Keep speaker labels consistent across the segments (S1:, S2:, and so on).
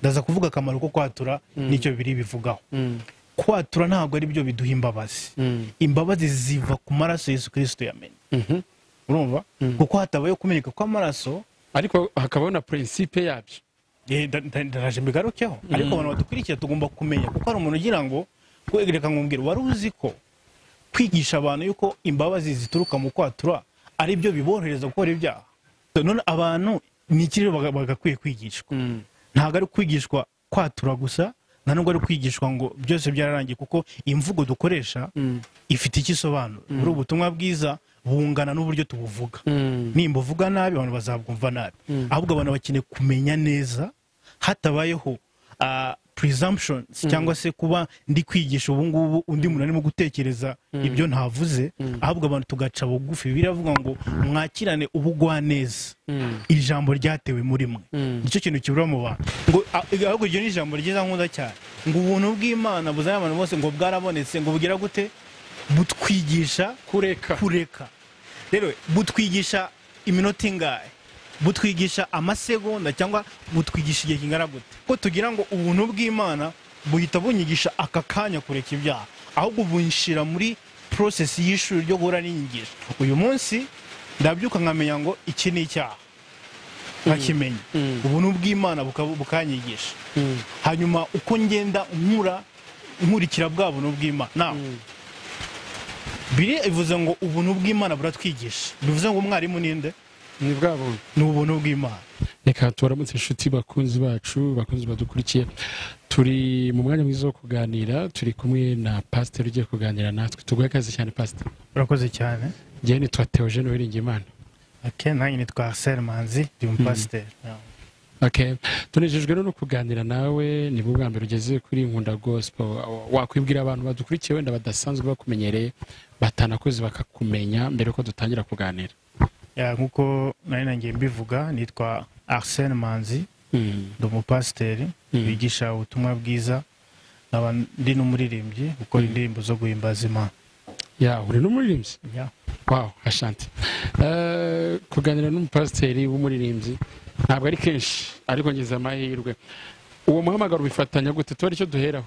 S1: ndaza kuvuga akamaro ko kwatura nicyo biri bivugaho. Kwatura ntabwo ari byo biduha imbabazi. Imbabazi ziva ku maraso Yesu Kristo yamenye. Urumva? Kuko hatabaye kumenyeka kw'amaraso,
S2: ariko hakabaho na principe yabyo.
S1: Ndaraje mbigarukeho. Ariko abantu badukurikira tugomba kumenya, kuko hari umuntu ugira ngo kwegereka ngumbwira, wari uzi ko kwigisha abantu yuko imbabazi zituruka mu kwatura ari byo biborohereza gukora ibyaha? None abantu ni ikiri bagakwiye kwigishwa. Ntabwo ari kwigishwa kwatura gusa, ntabwo ari kwigishwa ngo byose byararangiye, kuko imvugo dukoresha ifite ikisobanuro. Muri ubutumwa bwiza bungana n'uburyo tubuvuga. Nimba uvuga nabi abantu bazabwumva nabi. Ahubwo abantu bakeneye kumenya neza, hatabayeho presumptions cyangwa se kuba ndi kwigisha ubu ngubu undi muntu arimo gutekereza ibyo ntavuze, ahubwo abantu tugaca bugufi. Biravuga ngo mwakirane ubugwaneza, ijambo ryatewe muri mwe. Nicyo kintu kibura mu bantu, ngo ahubwo iryo ni ijambo ryiza nkunda cyane, ngo ubuntu bw'Imana buzanye abantu bose ngo bwarabonetse, ngo bugira gute? Butwigisha kureka. Rero butwigisha iminota ingahe? Butwigisha amasegonda cyangwa butwigisha igihe kingana gute? Ko tugira ngo ubuntu bw'Imana buhita bunyigisha aka kanya kureka ibyaha, ahubwo bunshira muri process y'ishuri ryo guhora n'inyigisho. Uyu munsi ndabyuka nkamenya ngo iki ni icyaha, nkakimenya. Ubuntu bw'Imana bukanyigisha. Hanyuma uko ngenda nkurikira bwa buntu bw'Imana. Biri ivuze ngo ubuntu bw'Imana buratwigisha. Bivuze ngo umwarimu ninde?
S2: Ni bwa buntu.
S1: Ni ubuntu bw'Imana.
S2: Reka turamutse inshuti bakunzi bacu, bakunzi badukurikiye. Turi mu mwanya mwiza wo kuganira, turi kumwe na pastor ugiye kuganira natwe. Tuguhe kazi cyane pastor.
S1: Urakoze cyane.
S2: Njye nitwa Theogene Uwiringiyimana.
S1: Nanjye nitwa Arsene, ndi umupasiteri.
S2: Tunejejwe no kuganira nawe. Ni bwa mbere ugeze kuri Nkundagospel. Wakwibwira abantu badukurikiye wenda badasanzwe bakumenyereye, batanakoze bakakumenya mbere ko dutangira kuganira?
S1: Nkuko nanjye mbivuga, nitwa Arsene, ndi umupasiteri wigisha ubutumwa bwiza, nkaba ndi n'umuririmbyi ukora indirimbo zo guhimbaza Imana.
S2: Uri n'umuririmbyi? Wow, ashanti. Kuganira n'umupasiteri w'umuririmbyi ntabwo ari kenshi, ariko ngize amahirwe. Uwo muhamagaro bifatanya gute? Tuba icyo duheraho.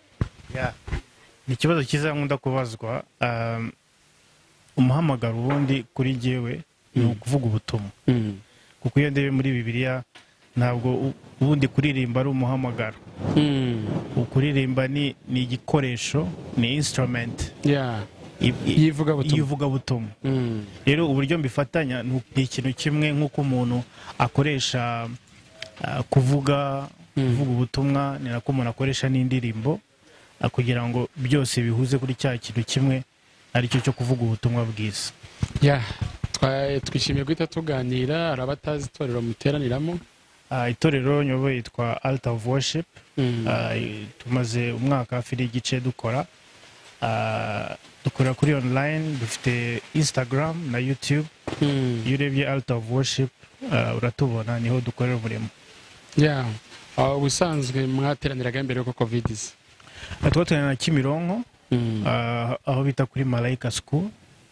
S1: Ni ikibazo cyiza nkunda kubazwa. Umuhamagaro ubundi kuri jyewe ni ukuvuga ubutumwa, kuko iyo ndebe muri Bibiliya ntabwo ubundi kuririmba ari umuhamagaro. Ukuririmba ni igikoresho, ni instrument yivuga butumwa. Rero uburyo mbifatanya ni ikintu kimwe, nk'uko umuntu akoresha kuvuga ubutumwa, ni nako umuntu akoresha n'indirimbo, kugira ngo byose bihuze kuri cya kintu kimwe, aricyo cyo kuvuga ubutumwa bwiza.
S2: Twishimiye guhita tuganira. Hari abatazi itorero muteraniramo?
S1: Itorero nyoboye yitwa LAT Worship. Tumaze umwaka hafi n'igice dukora kuri online. Dufite Instagram na YouTube. Iyo urebye LAT Worship uratubona, niho dukorera umurimo. Ubusanzwe mwateraniraga mbere yuko COVID iza? Twateranira Kimironko, aho bita kuri Malaika School.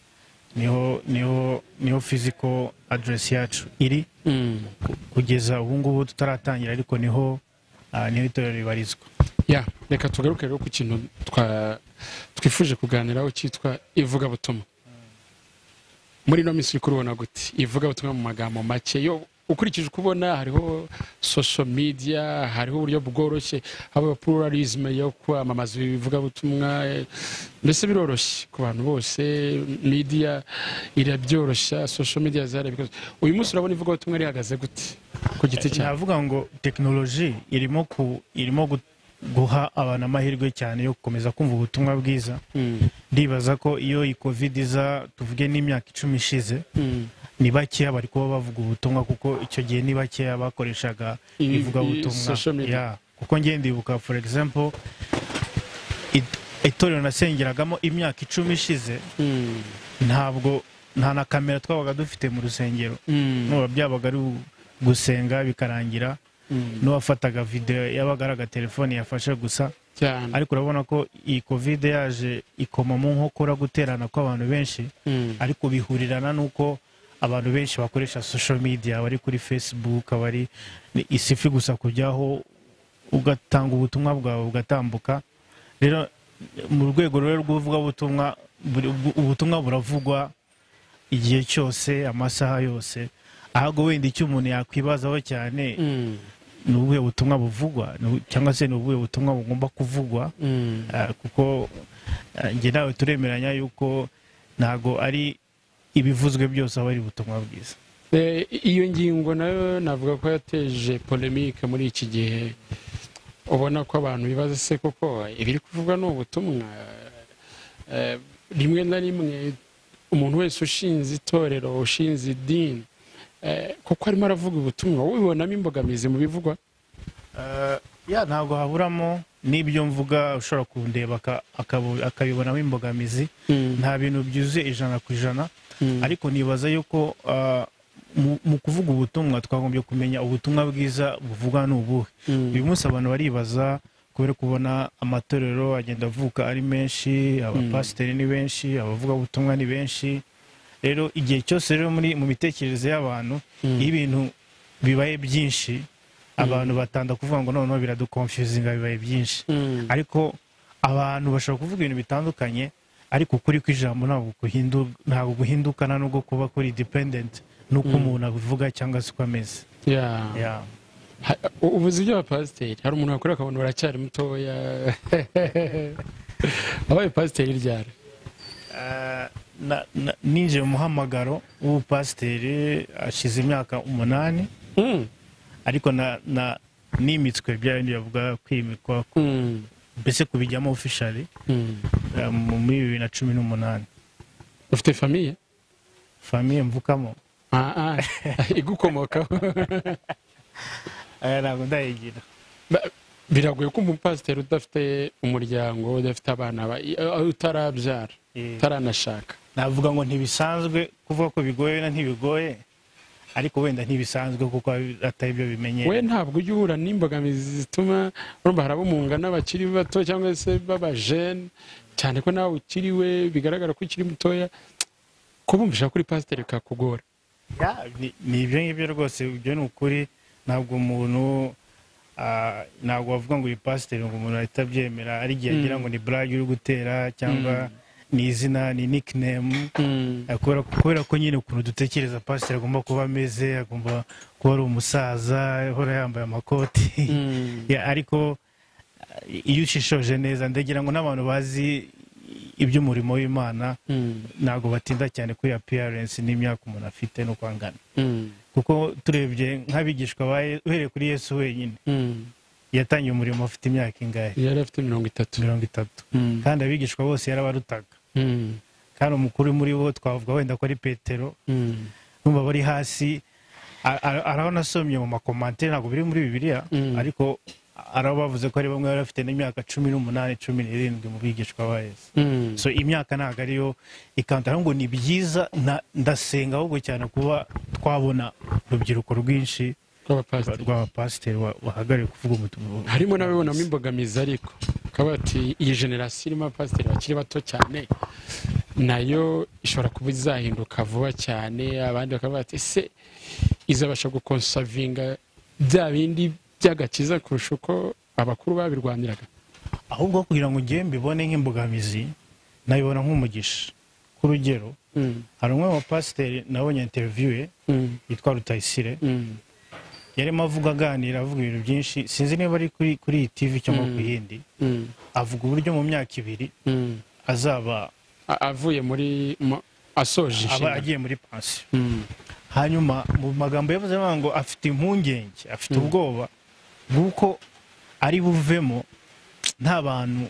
S1: Niho physical address yacu iri. Kugeza ubu ngubu tutaratangira, ariko niho itorero ribarizwa.
S2: Reka tugaruke rero ku kintu twifuje kuganiraho cyitwa ivugabutumwa. Muri no minsi kurubona gute ivugabutumwa mu magambo make? Yo ukurikije kubona hariho social media, hariho uburyo bworoshye, haba pluralism yo kwamamaza ivugabutumwa, mbese biroroshye ku bantu bose. Media irabyoroshya, social media zarabikoze. Uyu munsi urabona ivugabutumwa rihagaze gute ku giti cyawe? Navuga
S1: ngo technology irimo guha abantu amahirwe cyane yo gukomeza kumva ubutumwa bwiza. Ndibaza ko iyo COVID iza, tuvuge n'imyaka 10 ishize, ni bakeya bari kuba bavuga ubutumwa, kuko icyo gihe ni bakeya bakoreshaga ivuga ubutumwa. Kuko ngiye ndibuka for example itorero nasengeragamo imyaka 10 ishize, nta na kamera twabaga dufite mu rusengero. N'ubu byabaga ari gusenga bikarangira, n'uwafataga video yabaga telefone yafashe gusa. Ariko urabona ko iyi COVID yaje ikoma mu nkokora guterana kw'abantu benshi, ariko bihurirana nuko abantu benshi bakoresha social media, bari kuri Facebook, bari isifi gusa kujyaho ugatanga ubutumwa bwawe bugatambuka. Rero mu rwego rero rw'ubuvugabutumwa, ubutumwa buravugwa igihe cyose, amasaha yose. Ahubwo wenda icyo umuntu yakwibazaho cyane ni ubuhe butumwa buvugwa, cyangwa se ni ubuhe butumwa bugomba kuvugwa, kuko njye nawe turemeranya yuko ntago ari ibivuzwe byose aba ari ubutumwa bwiza.
S2: Iyo ngingo nayo navuga ko yateje polemique muri iki gihe, ubona ko abantu bibaza se koko ibiri kuvugwa ni ubutumwa. Rimwe na rimwe umuntu wese ushinze itorero, ushinze idini, kuko arimo aravuga ubutumwa, wowe ubonamo imbogamizi mu bivugwa?
S1: Ntabwo haburamo n'ibyo mvuga, ushobora kundeba akabibonamo imbogamizi. Nta bintu byuzuye 100%, ariko nibaza yuko mu kuvuga ubutumwa twagombye kumenya ubutumwa bwiza buvugwa ni ubuhe. Uyu munsi abantu baribaza kubera kubona amatorero agenda avuka ari menshi, abapasiteri ni benshi, abavuga ubutumwa ni benshi. Rero igihe cyose rero mu mitekerereze y'abantu, iyo ibintu bibaye byinshi, abantu batanda kuvuga ngo noneho biraduconfusinga, bibaye byinshi. Ariko abantu bashobora kuvuga ibintu bitandukanye, ariko ukuri kw'ijambo ntabwo guhindukana nubwo kuba kuri dependent nuko umuntu abivuga cyangwa se uko ameze.
S2: Ubuzi by'abapasiteri, hari umuntu wakorera akabona baracyari mutoya. Abaye pasiteri ryari?
S1: Ninjiye mu muhamagaro w'ubupasiteri ashize imyaka 8, ariko nimitswe bya bindi bavuga kwimikwa, mbese kubijyamo officially muri 2018.
S2: Ufite famiye?
S1: Famiye mvukamo
S2: igukomokaho?
S1: Ntabwo ndayigira.
S2: Biragoye ko umupasiteri udafite umuryango, udafite abana, utarabyara, utaranashaka.
S1: Navuga ngo ntibisanzwe, kuvuga ko bigoye na ntibigoye, ariko wenda ntibisanzwe kuko atari byo bimenyereye.
S2: We ntabwo ujya uhura n'imbogamizi zituma urumva hari abo mungana bakiri bato cyangwa se b'abajene, cyane ko nawe ukiriwe bigaragara ko ukiri mutoya, kubumvisha kuri pasiteri kakugora?
S1: Ni ibyo ngibyo rwose, ibyo ni ukuri. Ntabwo umuntu ntabwo wavuga ngo uyu pasiteri ngo umuntu ahita abyemera ari igihe agira ngo ni brag uri gutera, cyangwa ni izina, ni nickname. Kubera ko nyine ukuntu dutekereza pasiteri agomba kuba ameze, agomba kuba ari umusaza uhora yambaye amakoti. Ariko iyo ushishoje neza, ndagira ngo n'abantu bazi iby'umurimo w'Imana ntabwo batinda cyane kuri appearance n'imyaka umuntu afite no kwangana. Kuko turebye nk'abigishwa uhereye kuri Yesu wenyine, yatangiye umurimo afite imyaka ingahe?
S2: Yari afite 30.
S1: Kandi abigishwa bose yarabarutaga. Kandi umukuru muri bo twavuga wenda ko ari Petero, numva bari hasi. Araho nasomye mu makomantere, ntabwo biri muri Bibiliya, ariko araho bavuze ko ari bamwe bari bafite n'imyaka 18, 17 mu bigishwa ba Yesu. So imyaka ntabwo ariyo ikanta, ahubwo ni byiza. Ndasenga ahubwo cyane kuba twabona urubyiruko rwinshi rw'abapasiteri bahagariye kuvuga ubutumwa.
S2: Harimo n'abibonamo imbogamizi, ariko ukaba ati iyi generasiyo irimo abapasiteri bakiri bato cyane, nayo ishobora kuba izahinduka vuba cyane. Abandi bakaba bati ese izabasha gukonsavinga bya bindi by'agakiza kurusha uko abakuru babirwaniraga?
S1: Ahubwo kugira ngo njye mbibone nk'imbogamizi, nabibona nk'umugisha. Kurugero, hari umwe mu pasiteri nabonye interview yitwa Rutayisire, yarimo avuga aganira, avuga ibintu byinshi, sinzi niba ari kuri iyi TV cyangwa ku yindi. Avuga uburyo mu myaka 2 azaba
S2: avuye muri asoje
S1: aba agiye muri pansiyo. Hanyuma mu magambo yavuze ngo afite impungenge, afite ubwoba bw'uko ari buvemo nta bantu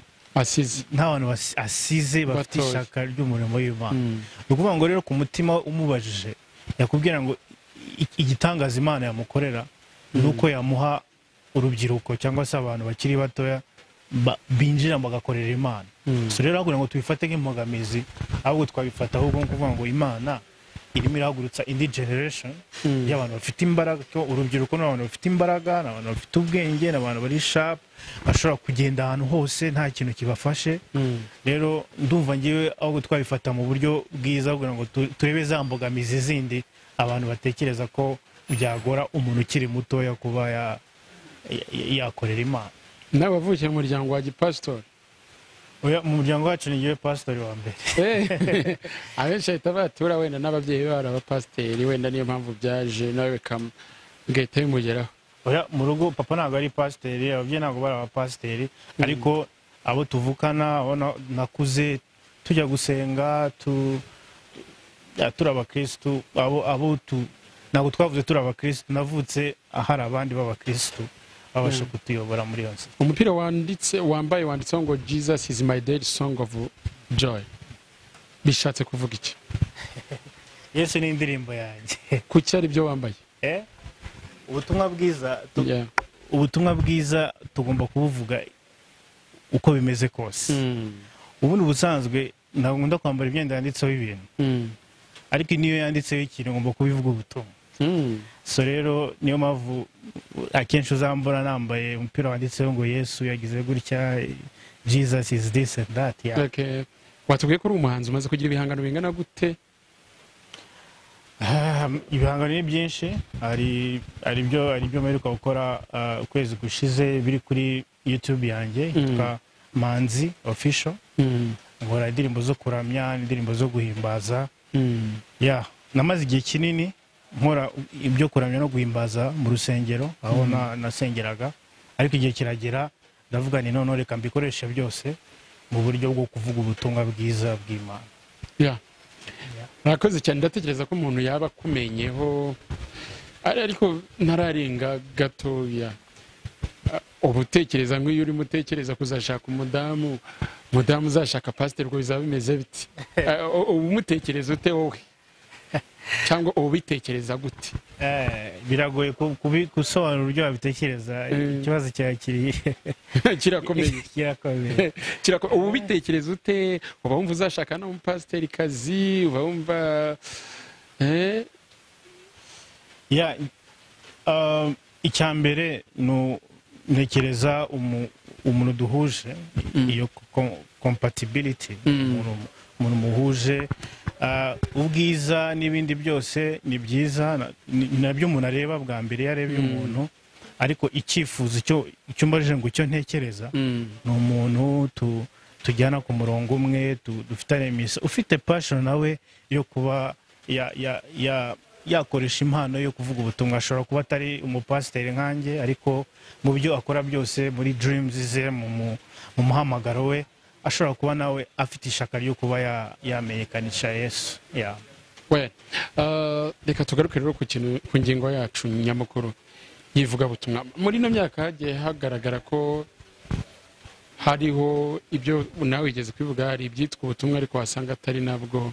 S1: asize bafite ishaka ry'umurimo w'Imana. Ni ukuvuga ngo rero ku mutima umubajije yakubwira ngo igitangaza Imana yamukorera nuko yamuha urubyiruko cyangwa se abantu bakiri batoya binjira bagakorera Imana. So rero kugira ngo tubifate nk'imbogamizi, ahubwo twabifata ahubwo kuvuga ngo Imana irimo irahagurutsa indi generation y'abantu bafite imbaraga. Urubyiruko n'abantu bafite imbaraga, n'abantu bafite ubwenge, n'abantu bari sharp, bashobora kugenda ahantu hose nta kintu kibafashe. Rero ndumva ngiwe ahubwo twabifata mu buryo bwiza kugira ngo turebe za mbogamizi zindi abantu batekereza ko byagora umuntu ukiri mutoya kuba yakorera Imana.
S2: nawe wavukiye mu muryango wa gipasitori?
S1: Oya, mu muryango wacu nigiye pastori wa mbere.
S2: Abenshi bahita batura wenda n'ababyeyi be bari abapasiteri, wenda niyo mpamvu byaje nawe bigahita bimugeraho.
S1: Oya, mu rugo papa ntabwo ari pasiteri, ababyeyi ntabwo bari abapasiteri, ariko abo tuvukana, abo nakuze tujya gusenga, turi abakirisitu, ntabwo twavuze turi abakirisitu, navutse ahari abandi b'abakirisitu babasha kutuyobora muri iyo nzira.
S2: Umupira wambaye wanditseho ngo Jesus is my daily song of joy, bishatse kuvuga iki?
S1: Yesu ni indirimbo yanjye.
S2: Kuki ari byo wambaye?
S1: Ubutumwa bwiza, ubutumwa bwiza tugomba kubuvuga uko bimeze kose. Ubundi ubusanzwe nkunda kwambara imyenda yanditseho ibintu, ariko niyo yanditseho ikintu ngomba kubivuga ubutumwa. So rero niyo mpamvu akenshi uzambura nambaye umupira wanditseho ngo Yesu yagize gutya, Jesus is this and that.
S2: Okay. Watubwiye ko uri umuhanzi, umaze kugira ibihangano bingana gute?
S1: Ibihangano ni byinshi, hari ibyo mperuka gukora ukwezi gushize biri kuri YouTube yanjye yitwa Manzi Official. Nkora indirimbo zo kuramya, indirimbo zo guhimbaza. Namaze igihe kinini nkora ibyo kuramya no guhimbaza mu rusengero aho nasengeraga, ariko igihe kiragera ndavuga ni none reka mbikoreshe byose mu buryo bwo kuvuga ubutumwa bwiza bw'Imana.
S2: Murakoze cyane, ndatekereza ko umuntu yaba akumenyeho, ariko ntararenga gatoya. Ubutekereza ngo iyo urimo utekereza kuzashaka umudamu uzashaka pasiteri, ubwo bizaba bimeze biti? Umutekereza ute wowe, cyangwa ubitekereza gute?
S1: Biragoye gusobanura uburyo wabitekereza, ikibazo cyakiriye
S2: kirakomeye. Ubitekereza ute? Uba wumva uzashaka n'umupasiteri kazi? Uba wumva
S1: icyambere ntekereza umuntu duhuje, iyo compatibility, umuntu muhuje. Ubwiza n'ibindi byose ni byiza, nabyo umuntu areba bwa mbere iyo arebye umuntu, ariko icyifuzo icyo mbajije ngo icyo ntekereza ni umuntu tujyana ku murongo umwe, dufitanye imisa, ufite passion nawe yo kuba yakoresha impano yo kuvuga ubutumwa. Ashobora kuba atari umupasiteri nkanjye, ariko mu byo akora byose, muri dreams ze, mu muhamagaro we, ashobora kuba nawe afite ishaka ryo kuba yamenyekanisha Yesu.
S2: Reka tugaruke rero ku ngingo yacu nyamukuru y'ivugabutumwa. Muri ino myaka hagiye hagaragara ko hariho ibyo nawe wigeze kwivuga, hari ibyitwa ubutumwa ariko wasanga atari nabwo.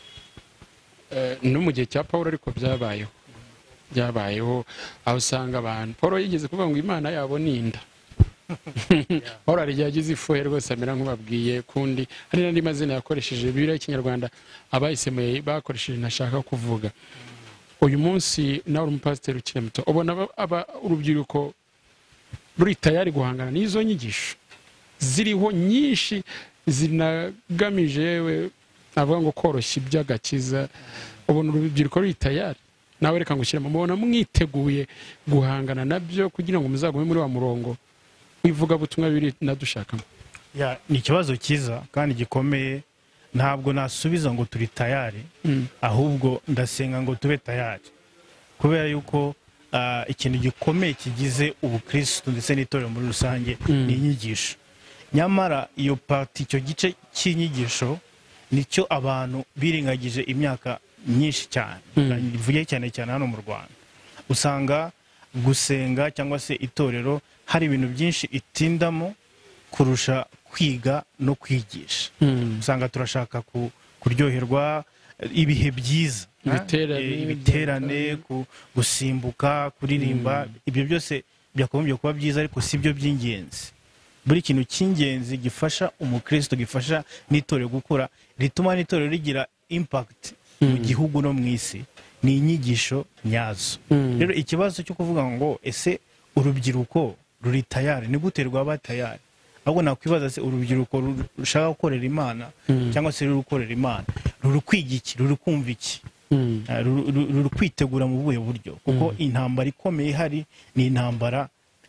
S2: No mu gihe cya Pawulo ariko byabayeho aho usanga abantu, Pawulo yigeze kuvuga ngo Imana yabo ni inda. Pawulo hari igihe yagize ifuhe rwose amera nk'ubabwiye kundi. Hari n'andi mazina yakoresheje Bibiliya y'Ikinyarwanda abayisemuye bakoresheje ntashaka kuvuga. Uyu munsi nawe uri umupasiteri ukiri muto, ubona urubyiruko ruri tayari guhangana n'izo nyigisho ziriho nyinshi zinagamije navuga ngo koroshya iby'agakiza? Ubona urubyiruko ruri tayari? Nawe reka ngushyiremo, mubona mwiteguye guhangana nabyo kugira ngo muzagume muri wa murongo ivugabutumwa biri nadushakamo?
S1: Ni ikibazo cyiza kandi gikomeye. Ntabwo nasubiza ngo turi tayari, ahubwo ndasenga ngo tube tayari, kubera yuko ikintu gikomeye kigize ubukristo ndetse n'itorero muri rusange ni inyigisho. Nyamara iyo parti, icyo gice cy'inyigisho, nicyo abantu biringagije imyaka myinshi cyane. Bivuye cyane cyane hano mu Rwanda, usanga gusenga cyangwa se itorero hari ibintu byinshi itindamo kurusha kwiga no kwigisha. Usanga turashaka kuryoherwa ibihe byiza, ibiterane, gusimbuka, kuririmba. Ibyo byose byakomeje kuba byiza, ariko si byo by'ingenzi. Buri kintu cy'ingenzi gifasha umukristo, gifasha n'itorero gukura, rituma n'itorero rigira impact mu gihugu no mu isi, ni inyigisho nyazo. Rero ikibazo cyo kuvuga ngo ese urubyiruko ruri tayari, ni gute rwaba tayari? Ahubwo nakwibaza se urubyiruko rushaka gukorera Imana cyangwa se ruri gukorera Imana, ruri kwiga iki, ruri kumva iki, ruri kwitegura mu buhe buryo? Kuko intambara ikomeye ihari ni intambara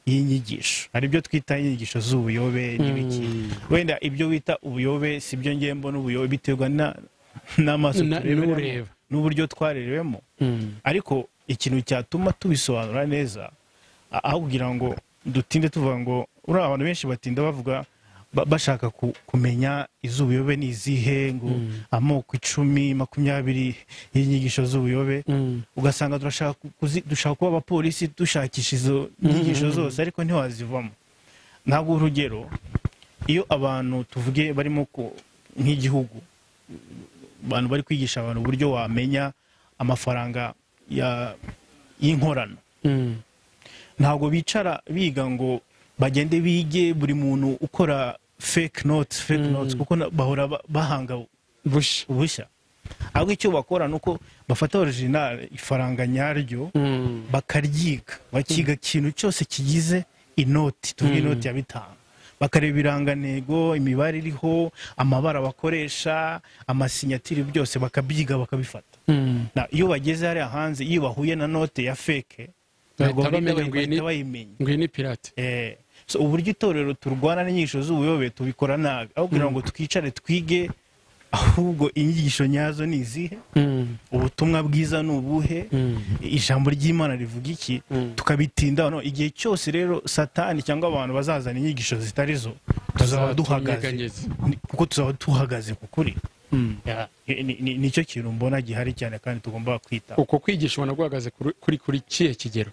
S1: y'inyigisho. Hari ibyo twita inyigisho z'ubuyobe n'ibiki. Wenda ibyo wita ubuyobe si byo ngiye mbona ubuyobe biterwa n'amaso tureba n'uburyo twarerewemo. Ariko ikintu cyatuma tubisobanura neza aho kugira ngo dutinde tuvuga ngo uri abantu benshi batinda bavuga bashaka kumenya iz'ubuyobe n'izihe ngo amoko 10-20 y'inyigisho z'ubuyobe. Ugasanga dushaka kuba abapolisi dushakisha izo nyigisho zose ariko ntiwazivamo. Ntabwo urugero iyo abantu tuvuge barimo nk'igihugu abantu bari kwigisha abantu uburyo wamenya amafaranga y'inkorano, ntabwo bicara biga ngo bagende bige buri muntu ukora fake notes kuko bahora bahanga bushya. Ahubwo icyo bakora nuko bafata original ifaranga nyaryo bakaryiga, bakiga ikintu cyose kigize inoti, tuvuge inoti ya 5, bakareba ibirangantego, imibare iriho, amabara bakoresha, amasinyatiri, byose bakabyiga bakabifata. Iyo bageze hariya hanze, iyo bahuye na note ya fake bahita bayimenya
S2: ngo ni pirate.
S1: So uburyo itorero turwana n'inyigisho z'ubuyobe tubikora nabi, aho kugira ngo twicare twige ahubwo inyigisho nyazo ni izihe, ubutumwa bwiza ni ubuhe, ijambo ry'Imana rivuga iki, tukabitinda. No, igihe cyose rero Satani cyangwa abantu bazazana inyigisho zitari zo, tuzaba duhagaze kuko tuzaba tuhagaze ku kuri. Nicyo kintu mbona gihari cyane kandi tugomba kwita.
S2: Uko kwigisha ubona guhagaze kuri kihe kigero?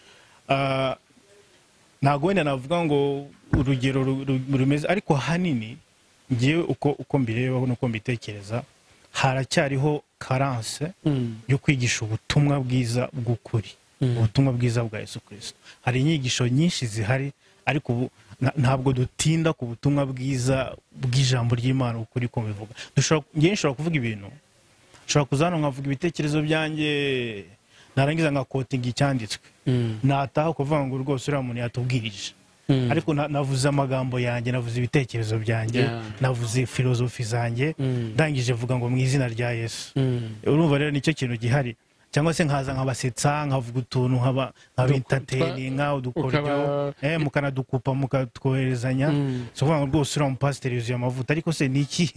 S1: Ntabwo wenda navuga ngo urugero rumeze, ariko hanini ngewe uko mbireba nuko mbitekereza, haracyariho carence yo kwigisha ubutumwa bwiza bw'ukuri, ubutumwa bwiza bwa Yesu Kristo. Hari inyigisho nyinshi zihari ariko ubu ntabwo dutinda ku butumwa bwiza bw'ijambo ry'Imana ukuri ko bivuga. Nshobora kuvuga ibintu, nshobora kuzana nkavuga ibitekerezo byanjye, narangiza nka quoting icyanditswe, nataha kuvuga ngo rwose uriya muntu yatubwirije, ariko navuze amagambo yanjye, navuze ibitekerezo byanjye, navuze filozofi zanjye, ndangije vuga ngo mu izina rya Yesu. Urumva rero nicyo kintu gihari. Cyangwa se nkaza nkabasetsa, nkavuga utuntu nk'abentertaininga, udukoryo mukanadukupa mukatwoherezanya, so kuvuga ngo rwose uriya mupasiteri yuzuye amavuta. Ariko se niki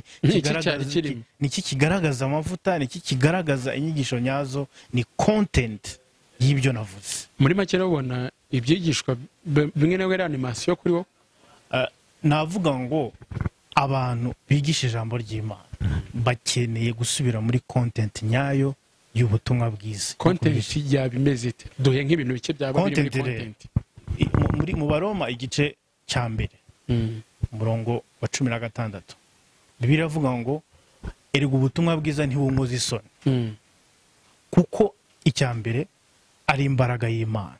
S1: kigaragaza amavuta, niki kigaragaza inyigisho nyazo? Ni content y'ibyo navuze.
S2: Muri make urabona ibyigishwa bimwe na bimwe animation kuri wo.
S1: Navuga ngo abantu bigisha ijambo ry'Imana bakeneye gusubira muri content nyayo y'ubutumwa bwiza.
S2: Content yabimeze ite? Duhe nk'ibintu bike byaba biri muri content.
S1: Mu Baroma igice cya mbere umurongo wa 16 Bibiliya iravuga ngo erega ubutumwa bwiza ntibunkoza isoni, kuko icya mbere ari imbaraga y'Imana,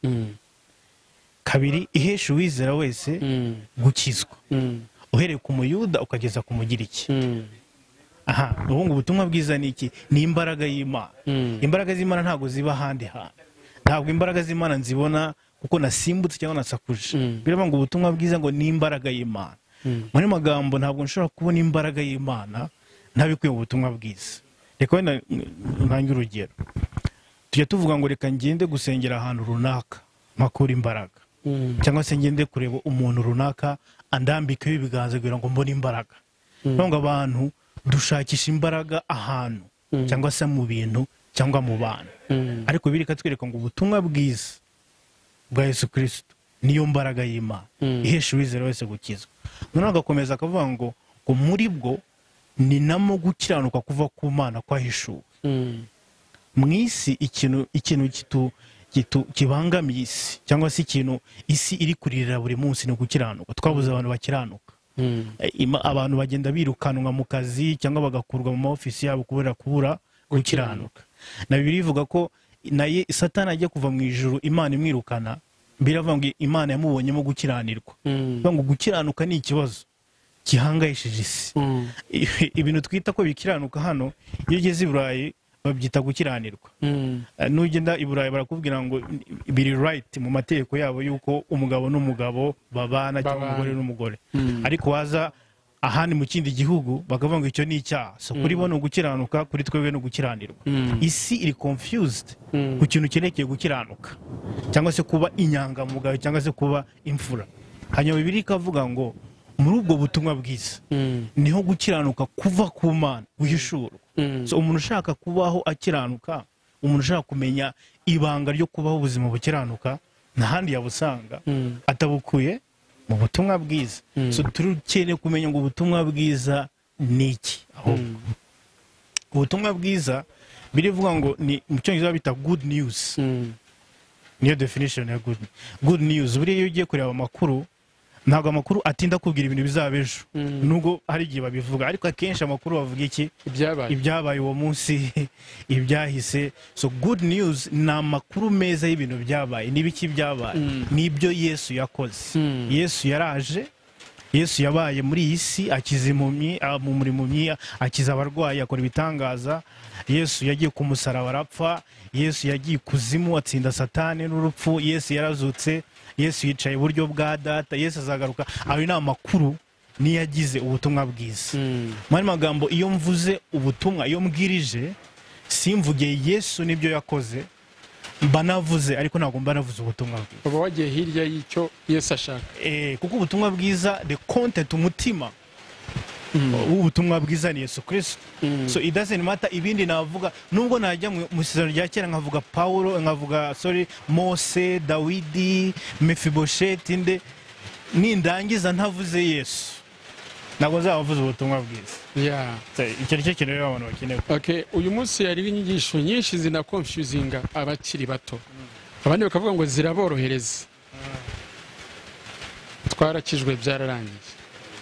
S1: kabiri ihesha uwizera wese gukizwa, uhereye ku muyuda ukageza ku mugiriki. Ubu ubutumwa bwiza ni iki? Ni imbaraga y'Imana. Imbaraga z'Imana ntabwo ziba ahandi hantu. Ntabwo imbaraga z'Imana nzibona kuko nasimbutse cyangwa nasakuje. Biravuga ngo ubutumwa bwiza ngo ni imbaraga y'Imana. Muri magambo ntabwo nshobora kubona imbaraga y'Imana ntabikuye mu butumwa bwiza. Reka wenda ntange urugero. Tujya tuvuga ngo reka ngende gusengera ahantu runaka makura imbaraga, cyangwa se ngende kureba umuntu runaka andambikeho ibiganza kugira ngo mbone imbaraga. Ngo abantu dushakisha imbaraga ahantu cyangwa se mu bintu cyangwa mu bantu, ariko birika twereka ngo ubutumwa bwiza bwa Yesu Kristo niyo mbaraga y'Imana ihesha uwizera wese gukizwa. Noneho agakomeza akavuga ngo muri bwo ni namo gukiranuka kuva ku Mana kwahishuwe. Mu isi ikintu kibangamiye isi cyangwa se ikintu isi iri kuririra buri munsi ni gukiranuka. Twabuze abantu bakiranuka. Abantu bagenda birukanwa mu kazi cyangwa bagakurwa mu ofisi yabo kubura gukiranuka. Na Bibiliya ivuga ko naye Satani ajya kuva mu ijuru Imana imwirukana, biravuga ngo Imana yamubonyemo gukiranirwa. Ngo gukiranuka ni ikibazo gihangayishije isi. Ibintu twita ko bikiranuka hano, iyo ugeze i Burayi babyita gukiranirwa. Nugenda i Burayi barakubwira ngo biri right mu mategeko yabo yuko umugabo n'umugabo babana cyangwa umugore n'umugore. Ariko waza ahandi mu kindi gihugu bakavuga ngo icyo ni icyaha. So kuri bo ni ugukiranuka, kuri twebwe ni ugukiranirwa. Isi iri confused ku kintu cyerekeye gukiranuka cyangwa se kuba inyangamugayo cyangwa se kuba imfura. Hanyuma Bibiliya ikavuga ngo muri ubwo butumwa bwiza niho gukiranuka kuva ku Mana guhishurwa. So umuntu ushaka kubaho akiranuka, umuntu ushaka kumenya ibanga ryo kubaho ubuzima bukiranuka, ntahandi yabusanga atabukuye mu butumwa bwiza. So turukeneye kumenya ngo ubutumwa bwiza ni iki. Ubutumwa bwiza birivuga ngo ni mu cyongereza bita good news. Niyo definition ya good news. Buriya iyo ugiye kureba amakuru, ntabwo amakuru atinda kubwira ibintu bizaba ejo, nubwo hari igihe babivuga, ariko akenshi amakuru bavuga iki? Ibyabaye uwo munsi, ibyahise. So good news ni amakuru meza y'ibintu byabaye. N'ibiki byabaye? Nibyo Yesu yakoze. Yesu yaraje, Yesu yabaye muri iyi si, akiza impumyi, muri impumyi, akiza abarwayi, akora ibitangaza. Yesu yagiye ku musaraba arapfa, Yesu yagiye kuzimu, atsinda Satani n'urupfu. Yesu yarazutse, Yesu yicaye iburyo bwa Data, Yesu azagaruka. Ayo ni amakuru niyo yagize ubutumwa bwiza. Mu magambo, iyo mvuze ubutumwa, iyo mbwirije, simvuge Yesu nibyo yakoze, mba navuze, ariko ntabwo mba navuze ubutumwa bwiza.
S2: Uba wagiye hirya y'icyo Yesu ashaka.
S1: Kuko ubutumwa bwiza, the content, umutima ubutumwa bwiza ni Yesu Kristo. So it doesn't matter ibindi navuga, nubwo najya mu isezerano rya kera nkavuga Paulo, nkavuga Mose, Dawidi, Mefibosheti, nindangiza ntavuze Yesu, ntabwo nzavuze ubutumwa bwiza. Icyo nicyo kintu rero abantu bakeneye.
S2: Uyu munsi hari inyigisho nyinshi zina confusinga abakiri bato, abandi bakavuga ngo ziraborohereza. Twarakijwe byararangiye.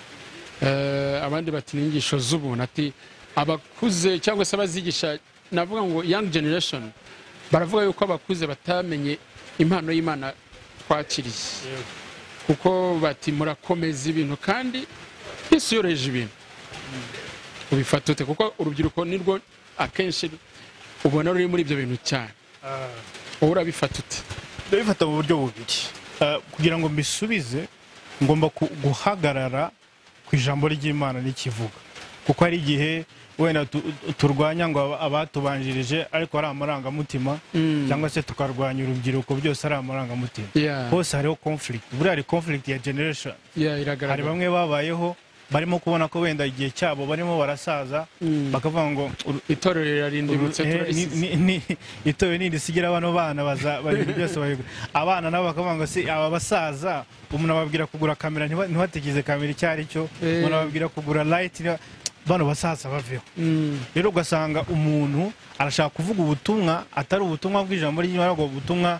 S2: Abandi bati inyigisho z'ubuntu, ati abakuze cyangwa se abazigisha, navuga ngo young generation, baravuga yuko abakuze batamenye impano y'Imana twakiriye, kuko bati murakomeza ibintu kandi Yesu yoroheje ibintu. Ubifata ute? Kuko urubyiruko nirwo akenshi ubona ruri muri ibyo bintu cyane. Wowe urabifata ute?
S1: Ndabifata mu buryo bubiri. Kugira ngo mbisubize, ngomba guhagarara ku ijambo ry'Imana n'ikivuga, kuko hari igihe wenda turwanya ngo abatubanjirije, ariko ari amarangamutima, cyangwa se tukarwanya urubyiruko, byose ari amarangamutima. Hose hariho conflict. Buriya hari conflict ya generation. Hari bamwe babayeho barimo kubona ko wenda igihe cyabo barimo barasaza, bakavuga ngo
S2: itorero rirarindimutse,
S1: itorero nirisigira bano bana bari byose bayigura. Abana nabo bakavuga ngo si aba basaza, umuntu ababwira kugura kamera ntibatekize kamera icyo ari cyo, umuntu ababwira kugura light, bano basaza baveho. Rero ugasanga umuntu arashaka kuvuga ubutumwa atari ubutumwa bw'ijambo ry'Imana, ahubwo ubutumwa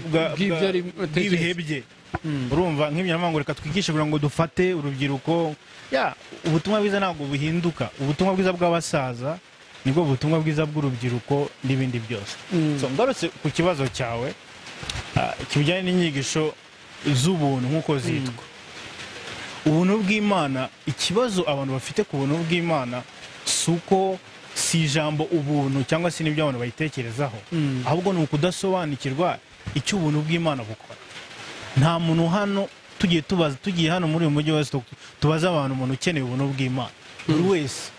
S1: bw'ibihe bye. Urumva nk'ibinyamango, reka twigishe kugira ngo dufate urubyiruko. Ubutumwa bwiza ntabwo buhinduka. Ubutumwa bwiza bw'abasaza nibwo butumwa bwiza bw'urubyiruko n'ibindi byose. So ngarutse ku kibazo cyawe kibijyanye n'inyigisho z'ubuntu nk'uko zitwa. Ubuntu bw'Imana, ikibazo abantu bafite ku buntu bw'Imana si ijambo ubuntu cyangwa se n'ibyo abantu bayitekerezaho, ahubwo ni ukudasobanukirwa icyo ubuntu bw'Imana bukora. Nta muntu hano tugiye hano muri uyu mujyi wose tubaza abantu umuntu ukeneye ubuntu bw'Imana, buri wese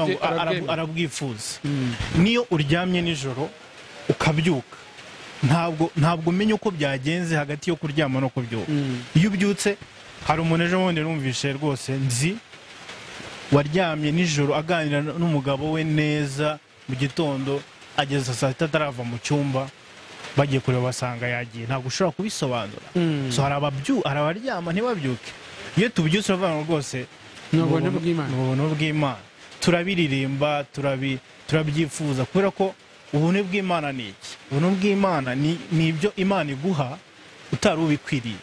S1: arabwifuza. Niyo uryamye nijoro ukabyuka, ntabwo umenya uko byagenze hagati yo kuryama no kubyuka. Iyo ubyutse, hari umuntu ejo bundi numvishe rwose nzi, waryamye nijoro aganira n'umugabo we neza, mu gitondo ageze saa sita atarava mu cyumba, bagiye kureba basanga yagiye. Ntabwo ushobora kubisobanura. So hari abaryama ntibabyuke. Iyo tubyutse uravuga rwose
S2: ni ubuntu
S1: bw'Imana, turabiririmba, turabyifuza, kubera ko ubuntu bw'Imana ni iki? Ubuntu bw'Imana ni ibyo Imana iguha utari ubikwiriye.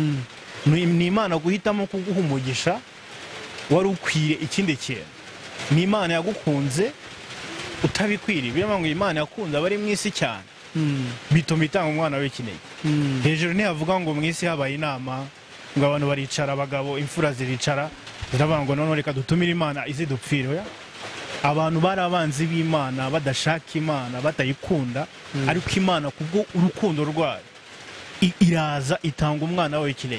S1: Ni Imana guhitamo kuguha umugisha wari ukwiye ikindi kintu. Ni Imana yagukunze utabikwiriye. Bivuga ngo Imana yakunze abari mu isi cyane, bituma itanga umwana w'ikinege. Hejuru ntihavuga ngo mu isi habaye inama, ngo abantu baricara, abagabo, imfura ziricara, ziravuga ngo none reka dutumire Imana izidupfire. Abantu bari abanzi b'Imana, badashaka Imana, batayikunda, ariko Imana kubwo urukundo rwayo iraza itanga umwana w'ikinege.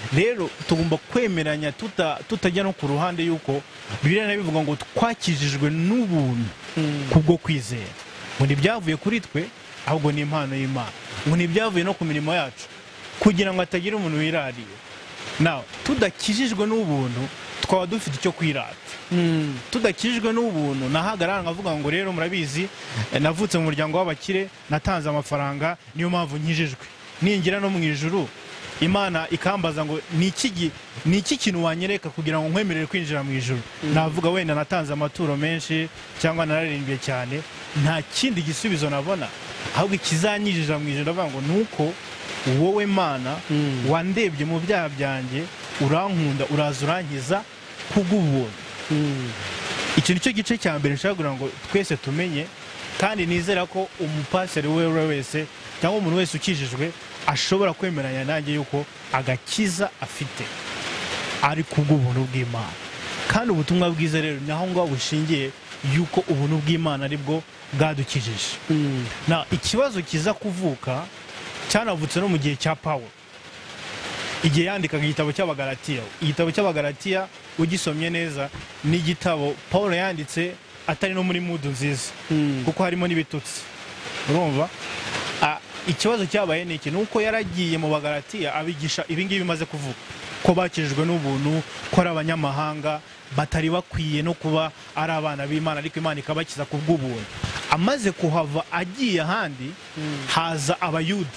S1: rero tugomba kwemeranya tutajya no ku ruhande yuko Bibiliya bivuga ngo twakijijwe n'ubuntu kubwo kwizera, ngo ntibyavuye kuri twe ahubwo ni impano y'Imana, ngo ntibyavuye no ku mirimo yacu kugira ngo atagira umuntu wirariye. Nawe tudakijijwe n'ubuntu twaba dufite icyo kwirata. Tudakijijwe n'ubuntu nahagarara nkavuga ngo rero murabizi navutse mu muryango w'abakire, natanze amafaranga niyo mpamvu nkijijwe, ningira no mu ijuru Imana ikambaza ngo ni iki kintu wanyereka kugira ngo nkwemerere kwinjira mu ijuru, navuga wenda natanze amaturo menshi cyangwa nararimbye cyane, nta kindi gisubizo nabona ahubwo ikizanyijija mu ijuru avuga ngo nuko wowe Mana wandebye mu byaha byanjye, urankunda, uraza urankiza kubw'ubuntu. Icyo nicyo gice cya mbere nshaka kugira ngo twese tumenye, kandi nizera ko umupaseri wewe wese cyangwa umuntu wese ukijijwe ashobora kwemeranya nanjye yuko agakiza afite ari kubw'ubuntu bw'Imana. Kandi ubutumwa bwiza rero naho ngaho bushingiye yuko ubuntu bw'Imana aribwo bwadukijije. Na ikibazo kiza kuvuka cyanavutse no mu gihe cya Pawulo, igihe yandikaga igitabo cy'Abagalatiya. Igitabo cy'Abagalatiya ugisomye neza ni igitabo Pawulo yanditse atari no muri mudu nziza, kuko harimo n'ibitutsi. Urumva ikibazo cyabaye ni iki, nuko yaragiye mu Bagalatiya abigisha ibingibi bimaze kuvuga, ko bakijijwe n'ubuntu, ko ari abanyamahanga batari bakwiye no kuba ari abana b'Imana, ariko Imana ikabakiza kubw'ubuntu. Amaze kuhava agiye ahandi, haza Abayuda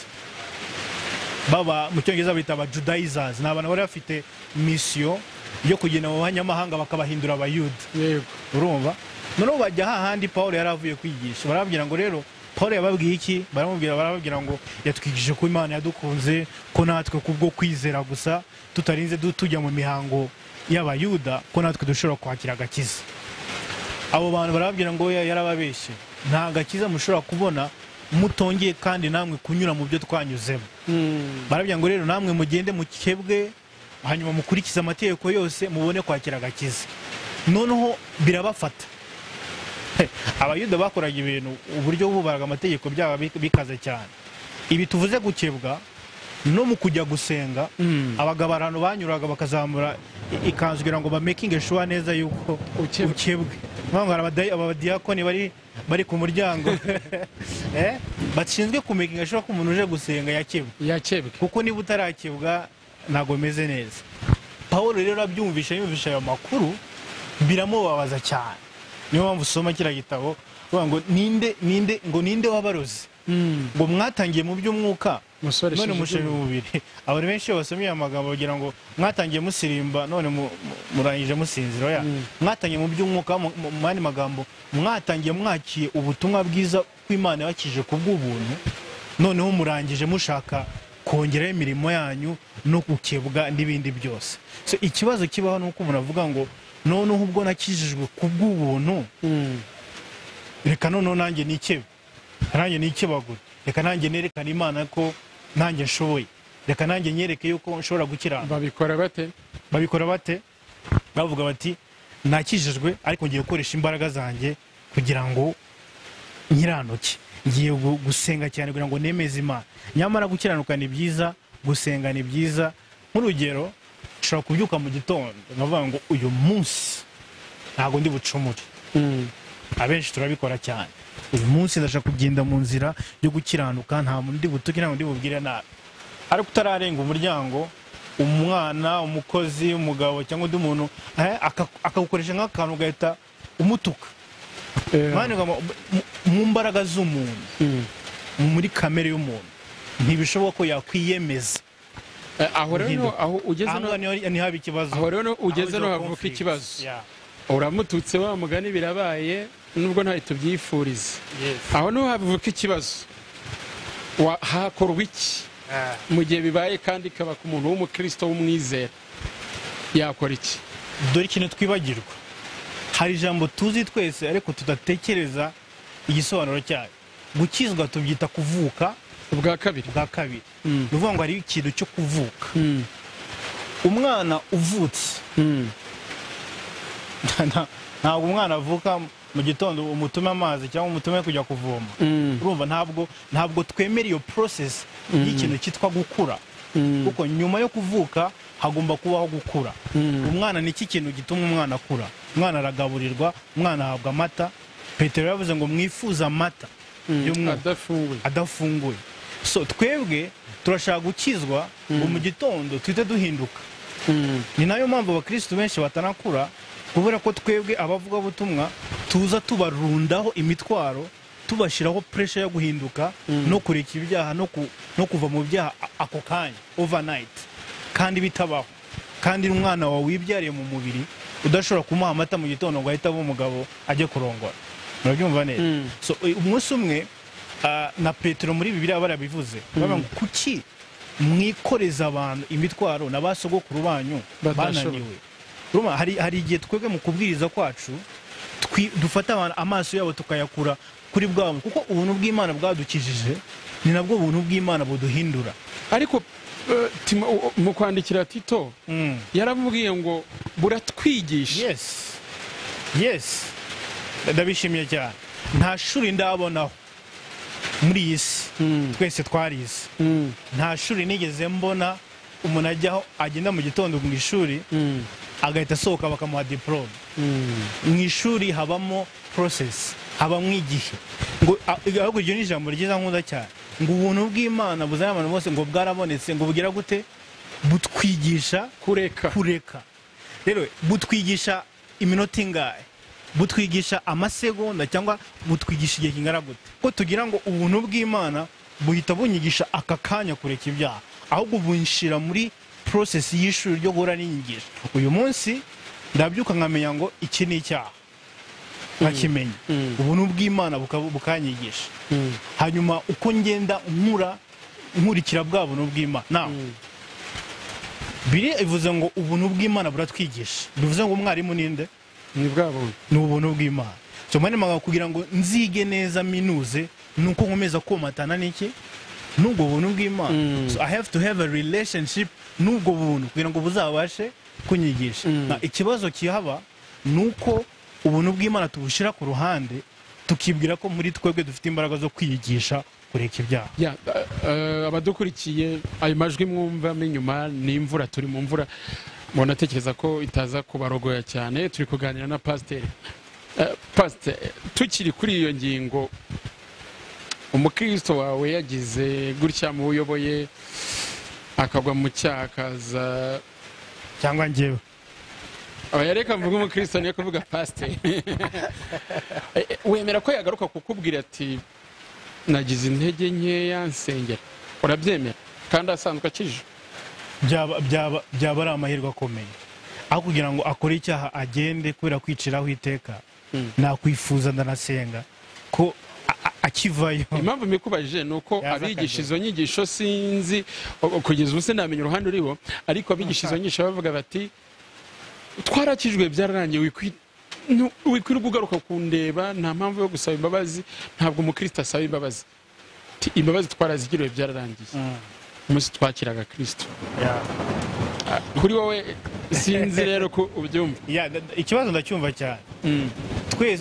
S1: baba mu Cyongereza bita aba Judaizers, ni abantu bari bafite misiyo yo kugenda mu banyamahanga bakabahindura Abayuda. Urumva noneho bajya hahandi Pawulo yaravuye kwigisha, barababwira ngo rero Pawulo yababwiye iki? Barababwira ngo yatwigishije ko Imana yadukunze, ko natwe kubwo kwizera gusa tutarinze tujya mu mihango y'Abayuda, ko natwe dushobora kwakira agakiza. Abo bantu barababwira ngo yarababeshye, nta gakiza mushobora kubona mutongeye kandi namwe kunyura mu byo twanyuzemo. Barababwira ngo rero namwe mugende mukebwe, hanyuma mukurikiza amategeko yose mubone kwakira agakiza. Noneho birabafata. Abayuda bakoraga ibintu uburyo bubaraga amategeko byaba bikaze cyane. Ibi tuvuze gukebwa no mu kujya gusenga, abagabo abantu banyuraga bakazamura ikanzu kugira ngo bamakinge sure neza yuko ukebwe. Nko abadiyakoni bari ku muryango bashinzwe kumakinga sure ko umuntu uje gusenga yakebwe, kuko niba utarakebwa ntago meze neza. Pawulo rero abyumvisha ayo makuru biramubabaza cyane. Niyo mpamvu usoma kira gitabo ngo ninde wabarozi, ngo mwatangiye mu by'umwuka none mushere mu mubiri. Abantu benshi basomye amagambo bagira ngo mwatangiye musirimba none murangije musinzira. Ya mwatangiye mu by'umwuka, mu mandi magambo mwatangiye mwakiye ubutumwa bwiza kw'Imana yakije kubw'ubuntu, noneho murangije mushaka kongeraho imirimo yanyu no gukebwa n'ibindi byose. So ikibazo kibaho nuko umuntu avuga ngo noneho ubwo nakijijwe kubw'ubuntu, reka noneho nanjye nikebe, nanjye nikebagure, reka nanjye nerekana Imana ko nanjye nshoboye, reka nanjye nyereke yuko nshobora gukirana. Babikora bate? Bavuga bati nakijijwe ariko ngiye gukoresha imbaraga zanjye kugira ngo nkiranuke, ngiye gusenga cyane kugira ngo nemeze Imana. Nyamara gukiranuka ni byiza, gusenga ni byiza. Nk'urugero, ushobora kubyuka mu gitondo nkavuga ngo uyu munsi ntago ndi bucumure. Abenshi turabikora cyane. Uyu munsi ndashaka kugenda mu nzira yo gukiranuka, nta muntu ndi butuke, nta muntu ndi bubwire nabi. Ariko utararenga umuryango, umwana, umukozi, umugabo cyangwa undi muntu akagukoresha nk'akantu ugahita umutuka. Mu mbaraga z'umuntu, muri kamere y'umuntu, ntibishoboka ko yakwiyemeza.
S2: Aho rero aho ugeze no havuka ikibazo. Uramututse wa mugani birabaye nubwo nta tubyifuriza. Aho no havuka ikibazo. Hakorwa iki mu gihe bibaye kandi kaba ku muntu w'umukristo w'umwizera? Yakora iki?
S1: Dore ikintu twibagirwa. Hari ijambo tuzi twese ariko tudatekereza igisobanuro cyayo. Gukizwa tubyita kuvuka
S2: ubwa kabiri.
S1: Nuvuga ngo hari ikintu cyo kuvuka. Umwana uvutse, ntabwo umwana avuka mu gitondo umutume amazi cyangwa umutume kujya kuvoma. Urumva ntabwo twemera iyo process y'ikintu cyitwa gukura, kuko nyuma yo kuvuka hagomba kubaho gukura. Umwana ni iki kintu gituma umwana akura? Umwana aragaburirwa, umwana ahabwa amata. Petero yavuze ngo mwifuza amata adafunguye. So twebwe turashaka gukizwa ngo mu gitondo twite duhinduka. Ni nayo mpamvu abakristo benshi batanakura, kubera ko twebwe abavuga butumwa tuza tubarundaho imitwaro, tubashiraho pressure yo guhinduka no kureka ibyaha no kuva mu byaha ako kanya overnight, kandi bitabaho. Kandi umwana wawe wibyariye mu mubiri udashobora kumuha amata mu gitondo ngo ahita aba umugabo ajye kurongora. Murabyumva neza? So umunsi umwe na Petero muri Bibiliya barabivuze, bavuga ngo kuki mwikoreza abantu imitwaro n'abasogokuru banyu bananiwe. Hari igihe twebwe mu kubwiriza kwacu dufata abantu amaso yabo tukayakura kuri bwabo, kuko ubuntu bw'Imana bwadukijije, ni nabwo ubuntu bw'Imana buduhindura.
S2: Ariko mu kwandikira Tito yaramubwiye ngo buratwigisha.
S1: Yes, ndabishimiye cyane. Nta shuri ndabonaho muri iyi si, twese twarize. Nta shuri nigeze mbona umuntu ajyaho agenda mu gitondo mu ishuri agahita asohoka bakamuha diplome. Mu ishuri habamo process, habamo igihe. Ngo ahubwo iryo ni ijambo ryiza nkunda cyane, ngo ubuntu bw'Imana buzana abantu bose ngo bwarabonetse, ngo bugira gute? Butwigisha kureka. Rero butwigisha iminota ingahe? Butwigisha amasegonda cyangwa butwigisha igihe kingana gute? Ko tugira ngo ubuntu bw'Imana buhita bunyigisha aka kanya kureka ibyaha, ahubwo bunshira muri process y'ishuri ryo guhora n'inyigisho. Uyu munsi ndabyuka nkamenya ngo iki ni icyaha, nkakimenya. Ubuntu bw'Imana bukanyigisha. Hanyuma uko ngenda nkurikira bwa buntu bw'Imana. Now Bibiliya ivuze ngo ubuntu bw'Imana buratwigisha. Bivuze ngo umwarimu ninde?
S2: Ni bwabo.
S1: Ni ubuntu bw'Imana. So mane maga kugira ngo nzige neza minuze, nuko nkomeza komatana n'iki? Nubwo buntu bw'Imana. So I have to have a relationship nubwo buntu kugira ngo buzabashe kunyigisha. Ikibazo kihaba nuko ubuntu bw'Imana tubushira ku ruhande, tukibwira ko muri twebwe dufite imbaraga zo kwiyigisha kureka ibyaha.
S2: Abadukurikiye ayo majwi mwumva inyuma ni imvura, turi mu mvura, mbona tekereza ko itaza kubarogoya cyane. Turi kuganira na Pastor. Pastor, tukiri kuri iyo ngingo, umukristo wawe yagize gutya mu uyoboye akagwa mu cyaha akaza,
S1: cyangwa njyewe
S2: yareka mvuga umukristo niyo kuvuga Pastor, wemera ko yagaruka kukubwira ati nagize intege nkeya nsengera, urabyemera? Kandi asanzwe akije
S1: byaba ari amahirwe akomeye, aho kugira ngo akore icyaha agende kubera kwiciraho iteka. Nakwifuza ndanasenga ko akivayo.
S2: Impamvu mikubajije nuko abigisha izo nyigisho sinzi kugeza ubu sinamenya uruhande uriho, ariko abigisha izo nyigisho bavuga bati twarakijwe byararangiye, wikwira kugaruka kundeba, nta mpamvu yo gusaba imbabazi, ntabwo umukristo asaba imbabazi. Imbabazi twarazigiriwe byararangiye umunsi twakiraga Kristo. Kuri wowe sinzi rero ko ubyumva.
S1: Ikibazo ndacyumva cyane. Twese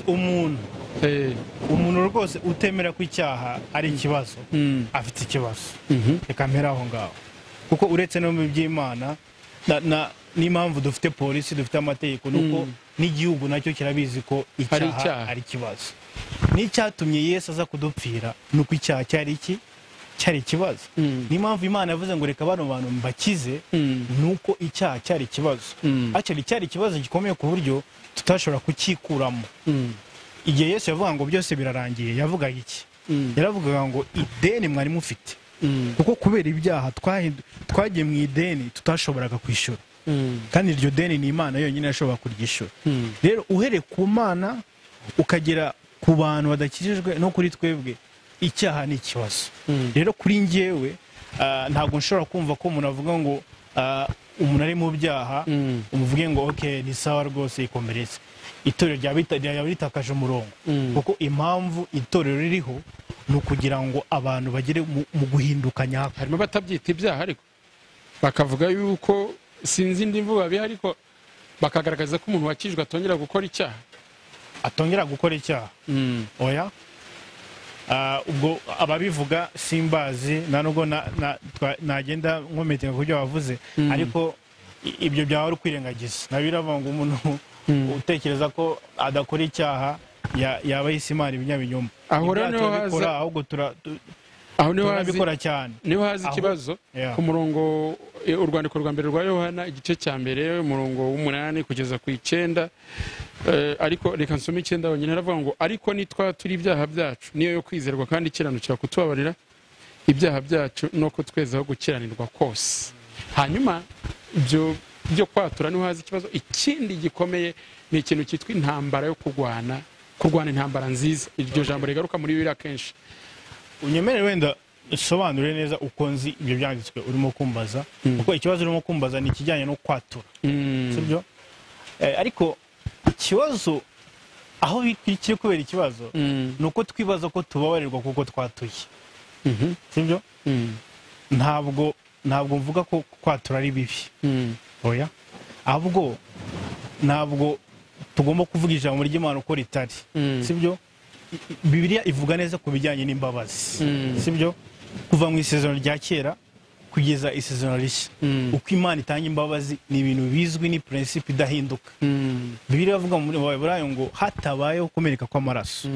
S1: umuntu rwose utemera ko icyaha ari ikibazo afite ikibazo. Reka mpera aho ngaho, kuko uretse no mu by'Imana n'impamvu dufite polisi, dufite amategeko, nuko n'igihugu nacyo kirabizi ko icyaha ari ikibazo. N'icyatumye Yesu aza kudupfira nuko icyaha cyari ikibazo. N'impamvu Imana yavuze ngo reka bano bantu mbakize, nuko icyaha cyari ikibazo. Cyari ikibazo gikomeye ku buryo tutashobora kukikuramo. Igihe Yesu yavuga ngo byose birarangiye, yavugaga iki? Yaravugaga ngo ideni mwari mufite, kuko kubera ibyaha twagiye mu ideni tutashoboraga kwishyura, kandi iryo deni ni Imana yonyine yashobora kuryishyura. Rero uhereye ku Mana ukagera ku bantu badakijijwe no kuri twebwe, icyaha ni ikibazo. Rero kuri njyewe ntabwo nshobora kumva ko umuntu avuga ngo umuntu ari mu byaha umuvuge ngo okay ni sawa rwose ikomeretse. Itorero ryaba ritakaje umurongo, kuko impamvu itorero ririho ni ukugira ngo abantu bagere mu guhindukanya.
S2: Harimo batabyita ibyaha ariko bakavuga yuko sinzi indi mvuga biha, ariko bakagaragaza ko umuntu wakijwe atongera gukora icyaha. Oya, ubwo ababivuga simbazi, nubwo nagenda nkometinga ku byo bavuze, ariko
S1: ibyo byawe ari kwirengagiza nabiravuga ngo umuntu utekereza ko adakora icyaha yaba yise Imana ibinyabinyoma
S2: aho rero haza
S1: ahubwo
S2: aho
S1: turabikora cyane
S2: niho haza ikibazo ku murongo urwandiko rwa mbere rwa Yohana igice cya mbere umurongo w'8 kugeza ku 9 ariko reka nsome 9 honyine aravuga ngo ariko nitwa turi ibyaha byacu niyo yo kwizerwa kandi ikiranukira kutubabarira ibyaha byacu no kutwezaho gukiranirwa kose. Hanyuma byo kwatura niho haza ikibazo ikindi gikomeye ni ikintu cyitwa intambara yo kurwana intambara nziza. Iryo jambo rigaruka muri Bibiliya kenshi.
S1: Unyemere wenda sobanure neza uko nzi ibyo byanditswe urimo kumbaza kuko ikibazo urimo kumbaza ni kijyanye no kwatura sibyo ariko ikibazo aho kiri kubera ikibazo nuko twibaza ko tubabarirwa kuko twatuye sibyo ntabwo mvuga ko kwatura ari bibi oya ahubwo ntabwo tugomba kuvuga ijambo ry'Imana uko ritari sibyo Bibiliya ivuga neza ku bijyanye n'imbabazi sibyo kuva mu isezerano rya kera kugeza isezerano rishya uko Imana itanga imbabazi ni ibintu bizwi ni principe idahinduka. Bibiliya ivuga muri Heburayo ngo hatabayeho kumeneka kw'amaraso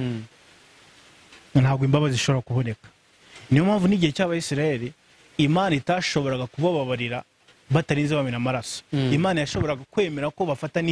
S1: ntabwo imbabazi zishobora kuboneka. Niyo mpamvu n'igihe cy'Abayisiraheli Imana itashoboraga kubababarira batarinze bamena amaraso. Imana yashoboraga kwemera ko bafata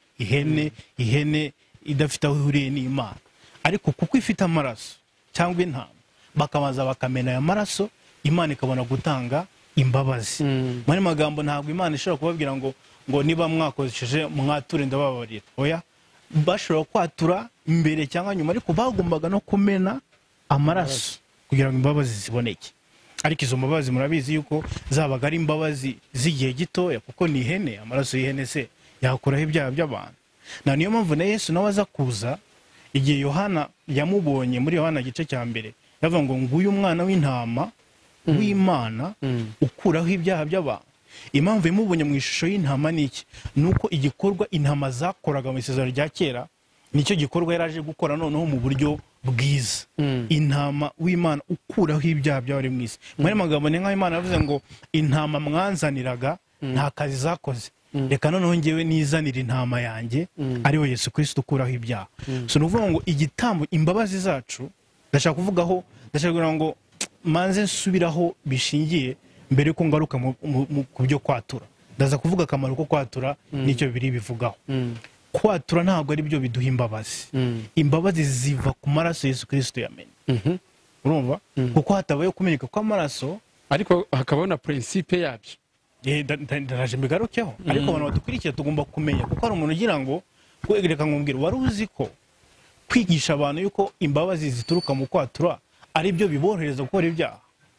S1: n'ihene idafite aho ihuriye n'Imana, ariko kuko ifite amaraso cyangwa intama bakabanza bakamena aya maraso Imana ikabona gutanga imbabazi. Muri magambo ntabwo Imana ishobora kubabwira ngo niba mwakoresheje mwature ndababarira oya, bashobora kwatura imbere cyangwa nyuma ariko bagombaga no kumena amaraso kugira ngo imbabazi ziboneke. Ariko izo mbabazi murabizi yuko zabaga ari imbabazi z'igihe gitoya kuko ni ihene, amaraso y'ihene se yakuraho ibyaha by'abantu. Na niyo mpamvu na Yesu nawe aza kuza igihe Yohana yamubonye muri Yohana igice cya mbere yavuga ngo nguyu umwana w'intama w'Imana ukuraho ibyaha by'abantu. Impamvu yamubonye mu ishusho y'intama niki nuko igikorwa intama zakoraga mu isezerano rya kera nicyo gikorwa yaraje gukora noneho mu buryo bwiza. Intama w'Imana ukuraho ibyaha by'abari mu isi. Muri magambo ni nka Imana yavuze ngo intama mwanzaniraga nta kazi zakoze, reka noneho ngewe nizanira intama yanjye ariwe Yesu Kristo ukuraho ibyaha. So nuvuga ngo igitambo imbabazi zacu ndashaka kuvugaho ndashaka ngo manze nsubiraho bishingiye mbere yuko ngaruka ku byo kwatura. Ndaza kuvuga akamaro ko kwatura nicyo biri bivugaho. Kwatura ntabwo ari byo biduha imbabazi. Imbabazi ziva ku maraso Yesu Kristo yamenye. Urumva? Kuko hatabaye kumenyeka kw'amaraso
S2: ariko hakabaho na principe yabyo.
S1: Ndaraje mbigarukeho ariko abantu badukurikira tugomba kumenya kuko hari umuntu ugira ngo reka nkubwire wari uzi ko kwigisha abantu yuko imbabazi zituruka mu kwatura ari byo biborohereza gukora ibyaha.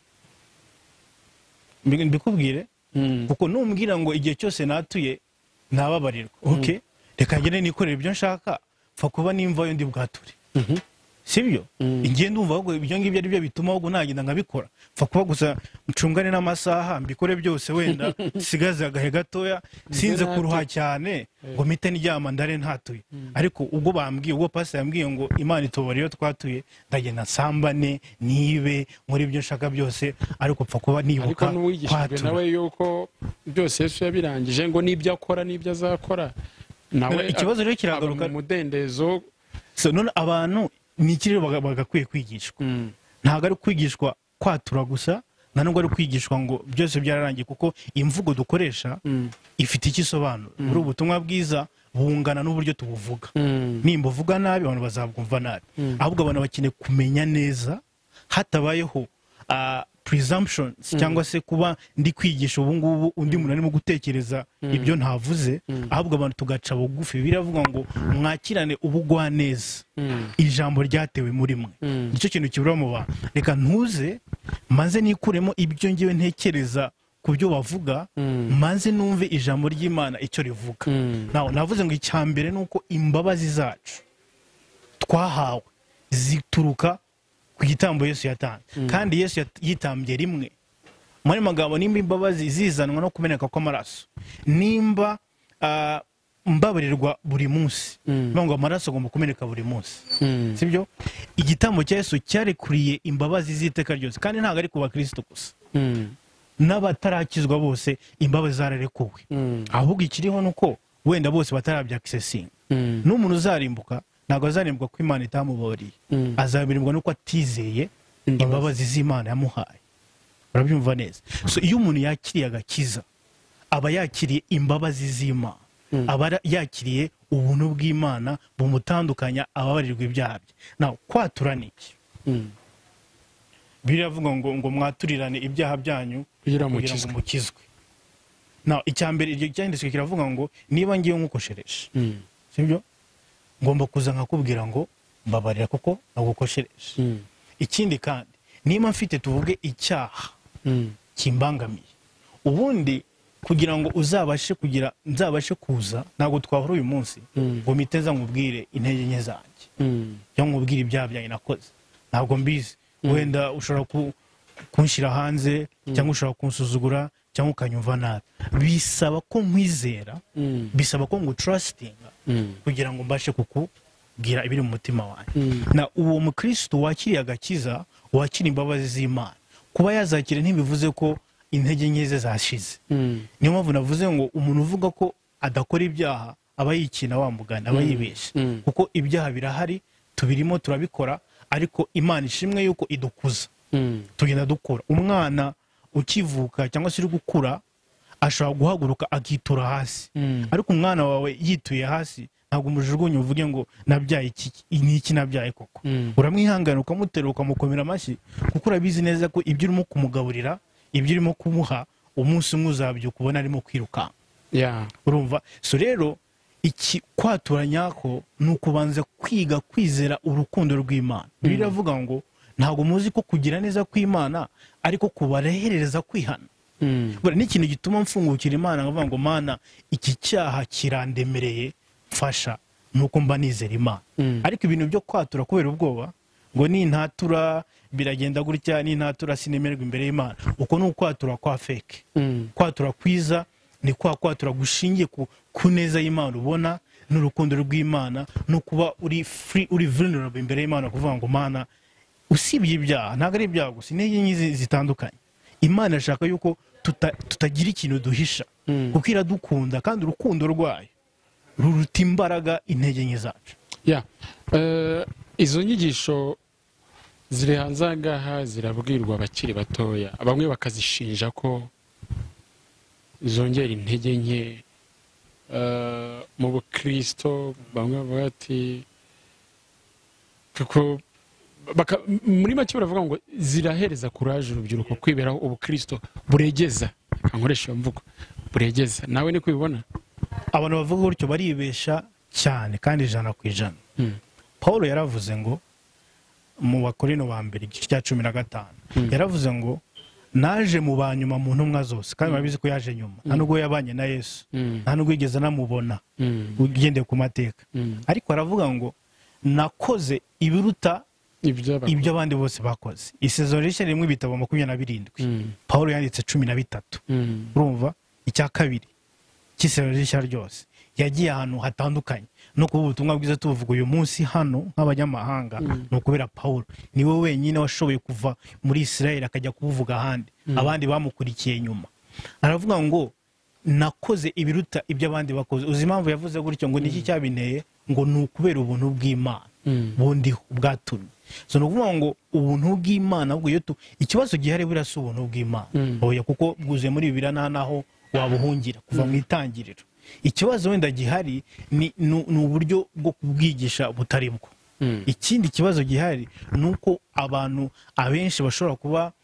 S1: Mbikubwire kuko numbwira ngo igihe cyose natuye nababarirwa okay, reka ngene nikorera ibyo nshaka pfa kuba nimvayo ndi bwature sibyo ingiye ndumva ahubwo ibyo ngibyo ari byo bituma ahubwo nagenda nkabikora pfa kuba gusa ncungane n'amasaha mbikore byose wenda sigaze agahe gatoya sinze kuruha cyane ngo mpite ndyama ndare ntatuye. Ariko ubwo bambwiye ubwo pastor yambwiye ngo Imana itubarira twatuye ndagenda nsambane nibe muri ibyo nshaka byose ariko pfa kuba nibuka
S2: ariko n'uwigishijwe nawe yuko byose Yesu yabirangije ngo nibyo akora nibyo azakora nawe
S1: ikibazo rero kiragaruka
S2: mu mudendezo.
S1: So none abantu ni ikiri bagakwiye kwigishwa ntabwo ari kwigishwa kwatura gusa nubwo ari kwigishwa ngo byose byararangiye kuko imvugo dukoresha ifite ikisobanuro. Muri ubutumwa bwiza bungana n'uburyo tubuvuga. Nimba uvuga nabi abantu bazabwumva nabi, ahubwo abantu bakeneye kumenya neza hatabayeho presumptions cyangwa se kuba ndi kwigisha ubu ngubu undi muntu arimo gutekereza ibyo ntavuze, ahubwo abantu tugaca bugufi. Biravuga ngo mwakirane ubugwa neza ijambo ryatewe muri mwe. Nicyo kintu kibura mu bantu. Reka ntuze maze nikuremo ibyo ngiwe ntekereza ku byo bavuga maze numve ijambo ry'Imana icyo rivuga. Navuze ngo icyambere nuko imbabazi zacu twahawe zituruka ku gitambo Yesu yatanze kandi Yesu yitambye rimwe. Muri magambo nimba imbabazi zizanwa no kumeneka kw'amaraso, nimba mbabarirwa buri munsi ngo amaraso agomba kumeneka buri munsi sibyo? Igitambo cya Yesu cyarekuriye imbabazi z'iteka ryose kandi ntabwo ari ku bakristo gusa n'abatarakizwa bose imbabazi zararekuwe. Ahubwo ikiriho nuko wenda bose batarabyakisesinga. N'umuntu uzarimbuka ntabwo azarimbuka ko Imana itamuboriye, azabirimbwa nuko atizeye imbabazi z'Imana yamuhaye. Urabyumva neza? So iyo umuntu yakiriye agakiza aba yakiriye imbabazi z'Imana, aba yakiriye ubuntu bw'Imana bumutandukanya ababarirwa ibyaha bye. Naho kwatura niki? Biravuga ngo mwaturirane ibyaha byanyu kugira ngo mukizwe. Naho icyambere iryo cyanditswe kiravuga ngo niba ngiye nkukoshereje, sibyo? Ngomba kuza nkakubwira ngo mbabarira kuko nagukoshereje. Ikindi kandi niba mfite tuvuge icyaha kimbangamiye, ubundi kugira ngo nzabashe kuza ntabwo twahura uyu munsi ngo miteza nkubwire intege nke zanjye cyangwa nkubwire ibyaha byanjye nakoze. Ntabwo mbizi, wenda ushobora kunshira hanze cyangwa ushobora kunsuzugura cyangwa ukanyumva nabi. Bisaba ko nkwizera, bisaba ko ngutrustinga kugira ngo mbashe kukubwira ibiri mu mutima wanjye. Na uwo mukristo wakiriye agakiza, wakira imbabazi z'Imana, kuba yazakira ntibivuze ko intege nke ze zashize. Niyo mpamvu navuze ngo umuntu uvuga ko adakora ibyaha aba yikina wa mugani, aba yibesha. Kuko ibyaha birahari, tubirimo turabikora, ariko Imana ishimwe yuko idukuza. Tugenda dukora. Umwana ukivuka cyangwa se uri gukura ashobora guhaguruka akitura hasi, ariko umwana wawe yituye hasi ntabwo umujugunye uvuge ngo nabyaye iki nabyaye koko. Uramwihangana ukamuterura ukamukomera amashyi, kuko urabizi neza ko ibyo urimo kumugaburira, ibyo urimo kumuha, umunsi umwe uzabyuka ubona arimo kwiruka. Urumva? So rero iki kwatura nyako ni ukubanza kwiga kwizera urukundo rw'Imana. Biravuga ngo ntabwo muzi ko kugira neza kw'Imana ariko kubarehereza kwihana. N'ikintu gituma mfungukira Imana ngavuga ngo Mana iki cyaha kirandemereye mfasha, nuko mba nizera Imana. Ariko ibintu byo kwatura kubera ubwoba ngo nintatura biragenda gutya, nintatura sinemerwa imbere y'Imana, uko ni ukwatura kwa fake. Kwatura kwiza ni kwatura gushingiye ku neza y'Imana ubona n'urukundo rw'Imana, no kuba uri free, uri vulnerable imbere y'Imana, kuvuga ngo Mana usibye ibyaha, ntabwo ari ibyaha gusa, intege nke zitandukanye. Imana ashaka yuko tutagira ikintu duhisha, kuko iradukunda kandi urukundo rwayo ruruta imbaraga intege nke zacu.
S2: Izo nyigisho ziri hanze aha ngaha zirabwirwa abakiri batoya, bamwe bakazishinja ko zongera intege nke mu bukristo. Bamwe bavuga ati kuko muri make baravuga ngo zirahereza kuraje urubyiruko kwiberaho ubukristo buregeza. Nkoresha iyo mvugo, buregeza. Nawe ni kubibona?
S1: Abantu bavuga gutyo baribesha cyane kandi 100%. Paulo yaravuze ngo mu Bakorino ba mbere igice cya 15 yaravuze ngo naje mu banyuma mu ntumwa zose, kandi babizi ko yaje nyuma. Nta nubwo yabanye na Yesu, nta nubwo yigeze namubona ugendeye ku mateka, ariko aravuga ngo nakoze ibiruta ibyo abandi bose bakoze. Isezerano rishya rimwe ibitabo 27, Paulo yanditse 13. Urumva? Icya kabiri cy'isezerano rishya ryose yagiye ahantu hatandukanye, no kuba ubutumwa bwiza tuvuga uyu munsi hano nk'abanyamahanga no kubera Paulo niwe wenyine washoboye kuva muri Israel akajya kubuvuga ahandi, abandi bamukurikiye nyuma. Aravuga ngo nakoze ibiruta ibyo abandi bakoze. Uzi impamvu yavuze gutyo? Ngo niki cyabinteye? Ngo ni ukubera ubuntu bw'Imana bundi bwatumye. So no kuvuga ngo ubuntu bw'Imana ubwo ikibazo gihari burasa ubuntu bw'Imana oya, kuko bwuzuye muri Bibiliya naho wabuhungira kuva mu itangiriro. Ikibazo wenda gihari ni uburyo bwo kubwigisha butari bwo. Ikindi kibazo gihari nuko abantu abenshi bashobora kuba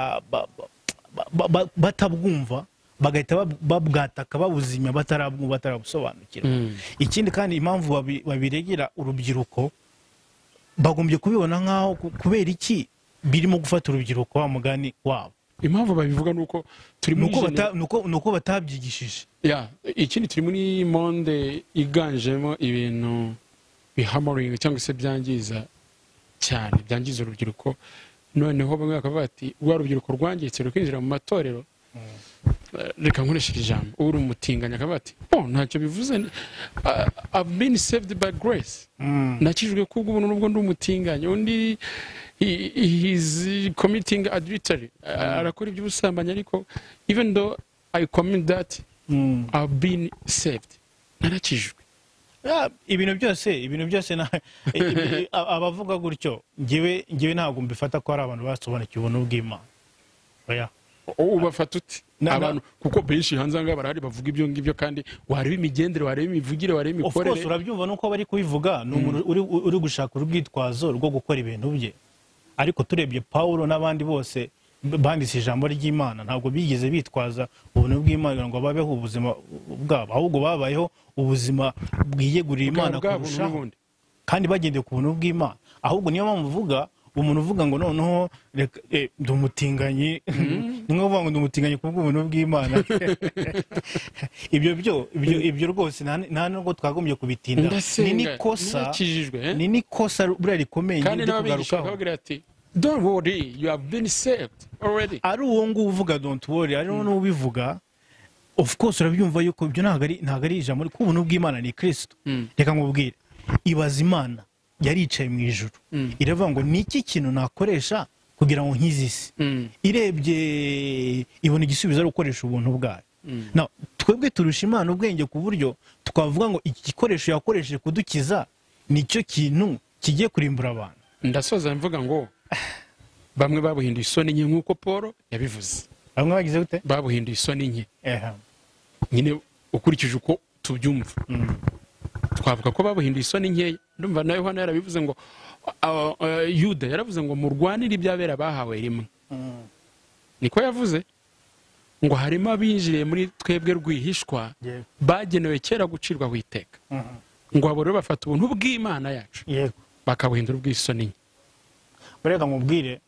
S1: batabwumva, bagahita babwataka babuzimya batarabusobanukira. Ikindi kandi impamvu babiregera urubyiruko, bagombye kubibona nkaho kubera iki birimo gufata urubyiruko wa mugani wabo.
S2: Impamvu babivuga nuko turi
S1: nuko batabyigishije.
S2: Ikindi turi muri monde iganjemo ibintu bihamoringa cyangwa se byangiza cyane, byangiza urubyiruko. Noneho bamwe bakavuga ati rwa rubyiruko rwangitse rukinjira mu matorero, reka nkoresha ijambo, uri umutinganya. Akavuga ati ntacyo bivuze, I've been saved by grace, nakijwe kubwo ubuntu nubwo ndi umutinganya. Undi he's committing adultery, arakora iby'ubusambanyi, ariko even though I commit that, I've been saved, narakijwe.
S1: ibintu byose abavuga gutyo ngewe ntabwo mbifata ko ari abantu basobanukiwe ubuntu bw'Imana. Oya,
S2: ubafata uti abantu kuko benshi hanze nga barahari bavuga ibyo ngibyo, kandi wareba imigendere, wareba imivugire, wareba imikorere.
S1: Of course urabyumva nuko bari kubivuga, ni umuntu uri gushaka urwitwazo rwo gukora ibintu bye. Ariko turebye Paulo n'abandi bose banditse ijambo ry'Imana, ntabwo bigeze bitwaza ubuntu bw'Imana ngo babeho ubuzima bwabo, ahubwo babayeho ubuzima bwiyegurira Imana kurushaho, kandi bagendeye ku buntu bw'Imana. Ahubwo niyo mpamvu uvuga umuntu uvuga ngo noneho ndumutinganye, nimwe uvuga ngo ndumutinganye kubw'ubuntu bw'Imana. ibyo rwose nta nubwo twagombye kubitinda. Ni nikosa buriya rikomeye
S2: ngende kugarukaho. Don't worry, you have been saved already.
S1: Ari uwo nguwo uvuga don't worry, ari uwo ubivuga, of course urabyumva yuko ibyo ntabwo ari ijambo ry'ubuntu bw'Imana, ni Kristo. Reka nkubwire, ibaza Imana yaricaye mu ijuru, iravuga ngo ni iki kintu nakoresha kugira ngo nkize isi. Irebye ibona igisubizo ari gukoresha ubuntu bwayo. Twebwe turusha Imana ubwenge ku buryo twavuga ngo iki gikoresho yakoresheje kudukiza nicyo kintu kigiye kurimbura abantu.
S2: Ndasoza mvuga ngo bamwe babuhinduye isoni nke nk'uko Paul yabivuze.
S1: Bamwe bagize gute?
S2: Babuhinduye isoni nke. Nyine ukurikije uko tubyumva, twavuga ko babuhinduye isoni nke. Ndumva na Yohana yarabivuze ngo Yuda yaravuze ngo murwanire ibyabera bahawe rimwe. Niko yavuze ngo harimo abinjiriye muri twebwe rwihishwa bagenewe kera gucirwa witeka, ngo abo rero bafata ubuntu bw'Imana yacu bakabuhindura ubw'isoni nke.
S1: Bareka mubwire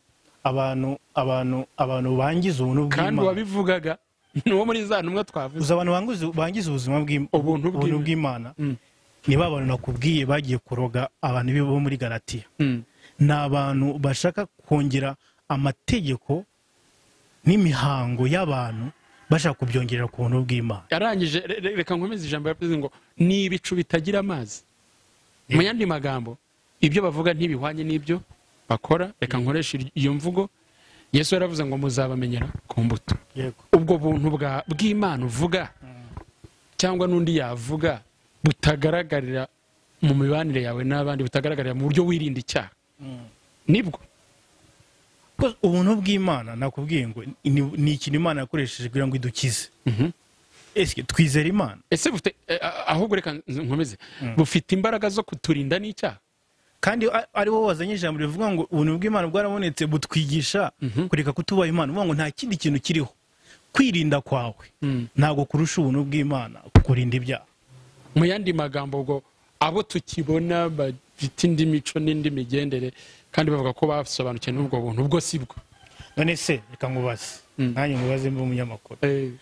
S1: abantu bangiza ubuntu bw'Imana,
S2: kandi wabivugaga n'uwo muri za ntumwa twavuze.
S1: Uza abantu bangiza ubuzima ubuntu bw'Imana ni abantu nakubwiye bagiye kuroga abantu bo muri Galatiya. Ni abantu bashaka kongera amategeko n'imihango y'abantu, bashaka kubyongerera ku buntu bw'Imana.
S2: Yarangije, reka nkomeze ijambo yavuze ngo ni ibicu bitagira amazi. Mu yandi magambo, ibyo bavuga ntibihwanye n'ibyo bakora. Reka nkoresha iyo mvugo. Yesu yaravuze ngo muzabamenyera ku mbuto. Ubwo buntu bw'Imana uvuga cyangwa n'undi yavuga butagaragarira mu mibanire yawe n'abandi, butagaragarira mu buryo wirinda icyaha, nibwo ubuntu bw'Imana. Nakubwiye ngo ni ikintu Imana yakoresheje kugira ngo idukize. Ese twizera Imana? Ese bufite ahubwo reka nkomeze, bufite imbaraga zo kuturinda n'icyaha.
S1: Kandi ari wowe wazanye ijambo rivuga ngo ubuntu bw'Imana bwarabonetse butwigisha kureka kutubaha Imana. Uvuga ngo nta kindi kintu kiriho, kwirinda kwawe ntabwo kurusha ubuntu bw'Imana kukurinda ibyaha.
S2: Mu yandi magambo, ubwo abo tukibona bafite indi mico n'indi migendere kandi bavuga ko basobanukiwe n'ubwo buntu, ubwo si bwo.
S1: None se reka nkubaze, nanjye nkubaze mbe umunyamakuru,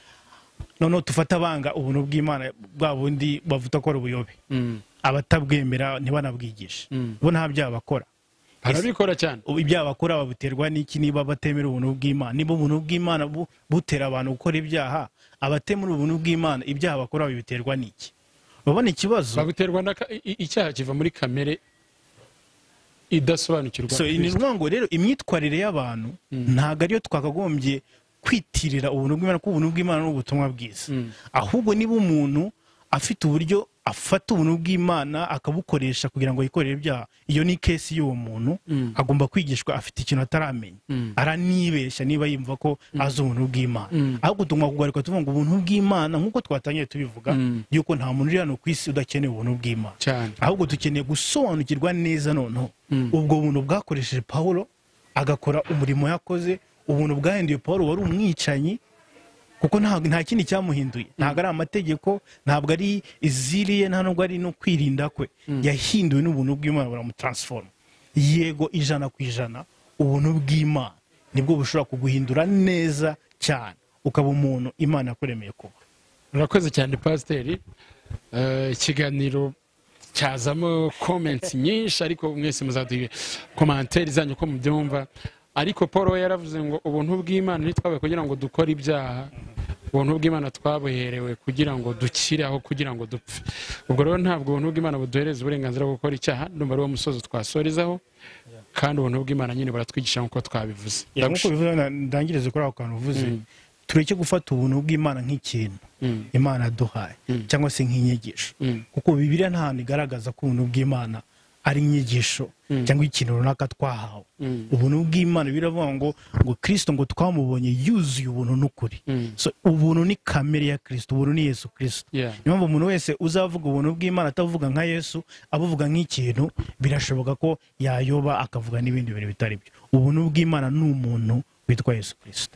S1: noneho tufata abanga ubuntu bw'Imana bwa bundi bavuga ko ari ubuyobe, abatabwemera ntibanabwigishe, bo nta byaha bakora.
S2: Barabikora cyane.
S1: Ibyaha bakora babuterwa n'iki niba batemera ubuntu bw'Imana? Niba ubuntu bw'Imana butera abantu gukora ibyaha, abatemera ubuntu bw'Imana ibyaha bakora babiterwa n'iki? Babona ikibazo
S2: babuterwa icyaha kiva muri kamere idasobanukirwa.
S1: So ni ngo rero imyitwarire y'abantu ntago ariyo twakagombye kwitirira ubuntu bw'Imana, ko ubuntu bw'Imana n'ubutumwa bwiza. Ahubwo niba umuntu afite uburyo afata ubuntu bw'Imana akabukoresha kugira ngo yikorere ibyaha, iyo ni case y'uwo muntu, agomba kwigishwa afite ikintu ataramenya, aranibeshya niba yimva ko azi ubuntu bw'Imana. Ahubwo tugomba kugaruka tuvuga ngo ubuntu bw'Imana nk'uko twatangiye tubivuga yuko nta muntu uri hano ku isi udakeneye ubuntu bw'Imana, ahubwo dukeneye gusobanukirwa neza noneho ubwo buntu bwakoresheje Paulo agakora umurimo yakoze. Ubuntu bwahinduye Paulo wari umwicanyi, kuko nta kindi cyamuhinduye, ntabwo ari amategeko, ntabwo ari iziriye, nta nubwo ari no kwirinda kwe, yahinduwe n'ubuntu bw'Imana buramutransforma. Yego 100% ubuntu bw'Imana nibwo bushobora kuguhindura neza cyane ukaba umuntu Imana yakuremeye kuba.
S2: Urakoze cyane Pasiteri. Ikiganiro cyazamo comments nyinshi, ariko mwese muzaduhe commentaires zanyu ko mubyumva. Ariko Paul yaravuze ngo ubuntu bw'Imana ntitwabe kugira ngo dukore ibyaha, ubuntu bw'Imana twabuherewe kugira ngo dukire aho kugira ngo dupfe. Ubwo rero ntabwo ubuntu bw'Imana buduhereza uburenganzira bwo gukora icyaha. Ndumva ari wo musozo twasorezaho, kandi ubuntu bw'Imana nyine buratwigisha nk'uko twabivuze.
S1: Nk'uko bivuze ndangirize kuri ako kantu uvuze, tureke gufata ubuntu bw'Imana nk'ikintu Imana aduhaye cyangwa se nk'inyigisho, kuko Bibiliya nta hantu igaragaza ko ubuntu bw'Imana ari inyigisho cyangwa ikintu runaka twahawe. Ubuntu bw'Imana biravuga ngo Kristo ngo twamubonye yuzuye ubuntu n'ukuri. So ubuntu ni kamere ya Kristo, ubuntu ni Yesu Kristo. Niyo mpamvu umuntu wese uzavuga ubuntu bw'Imana atavuga nka Yesu, abuvuga nk'ikintu, birashoboka ko yayoba akavuga n'ibindi bintu bitari byo. Ubuntu bw'Imana ni umuntu witwa Yesu Kristo.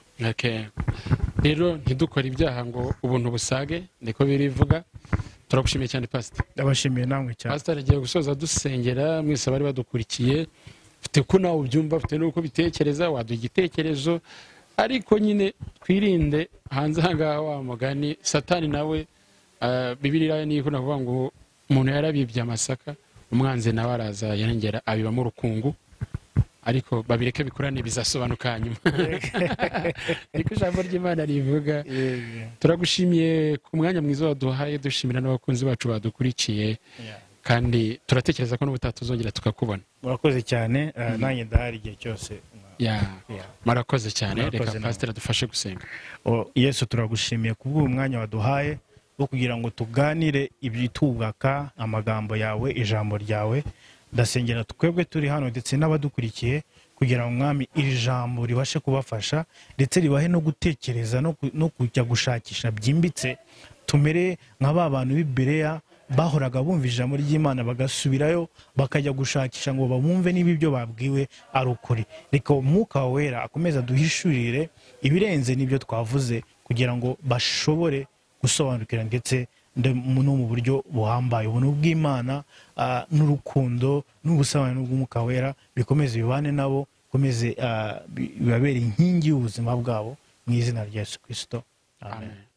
S2: Rero ntidukore ibyaha ngo ubuntu busage, niko birivuga. Turagushimiye cyane Pastor.
S1: Ndabashimiye namwe cyane.
S2: Pastor agiye gusoza dusengera, mwese bari badukurikiye, ufite ko nawe ubyumva, ufite nuko bitekereza, waduha igitekerezo, ariko nyine twirinde hanze hangaha wa mugani Satani nawe. Bibiliya ni ikunda kuvuga ngo umuntu yarabibye amasaka, umwanzi nawe araza yarengera abibamo urukungu, ariko babireke bikurane bizasobanuka nyuma. Niko ijambo ry'Imana rivuga. Turagushimiye ku mwanya mwiza waduhaye, dushimira n'abakunzi bacu badukurikiye, kandi turatekereza ko n'ubutaha tuzongera tukakubona.
S1: Murakoze cyane, nanjye ndahari igihe cyose.
S2: Murakoze cyane. Reka Pastor adufashe gusenga.
S1: Yesu, turagushimiye kubw'uwo mwanya waduhaye wo kugira ngo tuganire ibyitubaka amagambo yawe, ijambo ryawe. Ndasengera twebwe turi hano ndetse n'abadukurikiye kugira ngo Mwami iri jambo ribashe kubafasha ndetse ribahe no gutekereza no kujya gushakisha byimbitse, tumere nka ba bantu b'Ibereya bahoraga bumva ijambo ry'Imana bagasubirayo bakajya gushakisha ngo bamwumve niba ibyo babwiwe ari ukuri. Reka Umwuka wera akomeza duhishurire ibirenze n'ibyo twavuze kugira ngo bashobore gusobanukira ndetse no mu buryo buhambaye. Ubuntu bw'Imana n'urukundo n'ubusabane bw'Umwuka wera bikomeze bibane nabo, bikomeze bibabere inkingi y'ubuzima bwabo mu izina rya Yesu Kristo. Amen.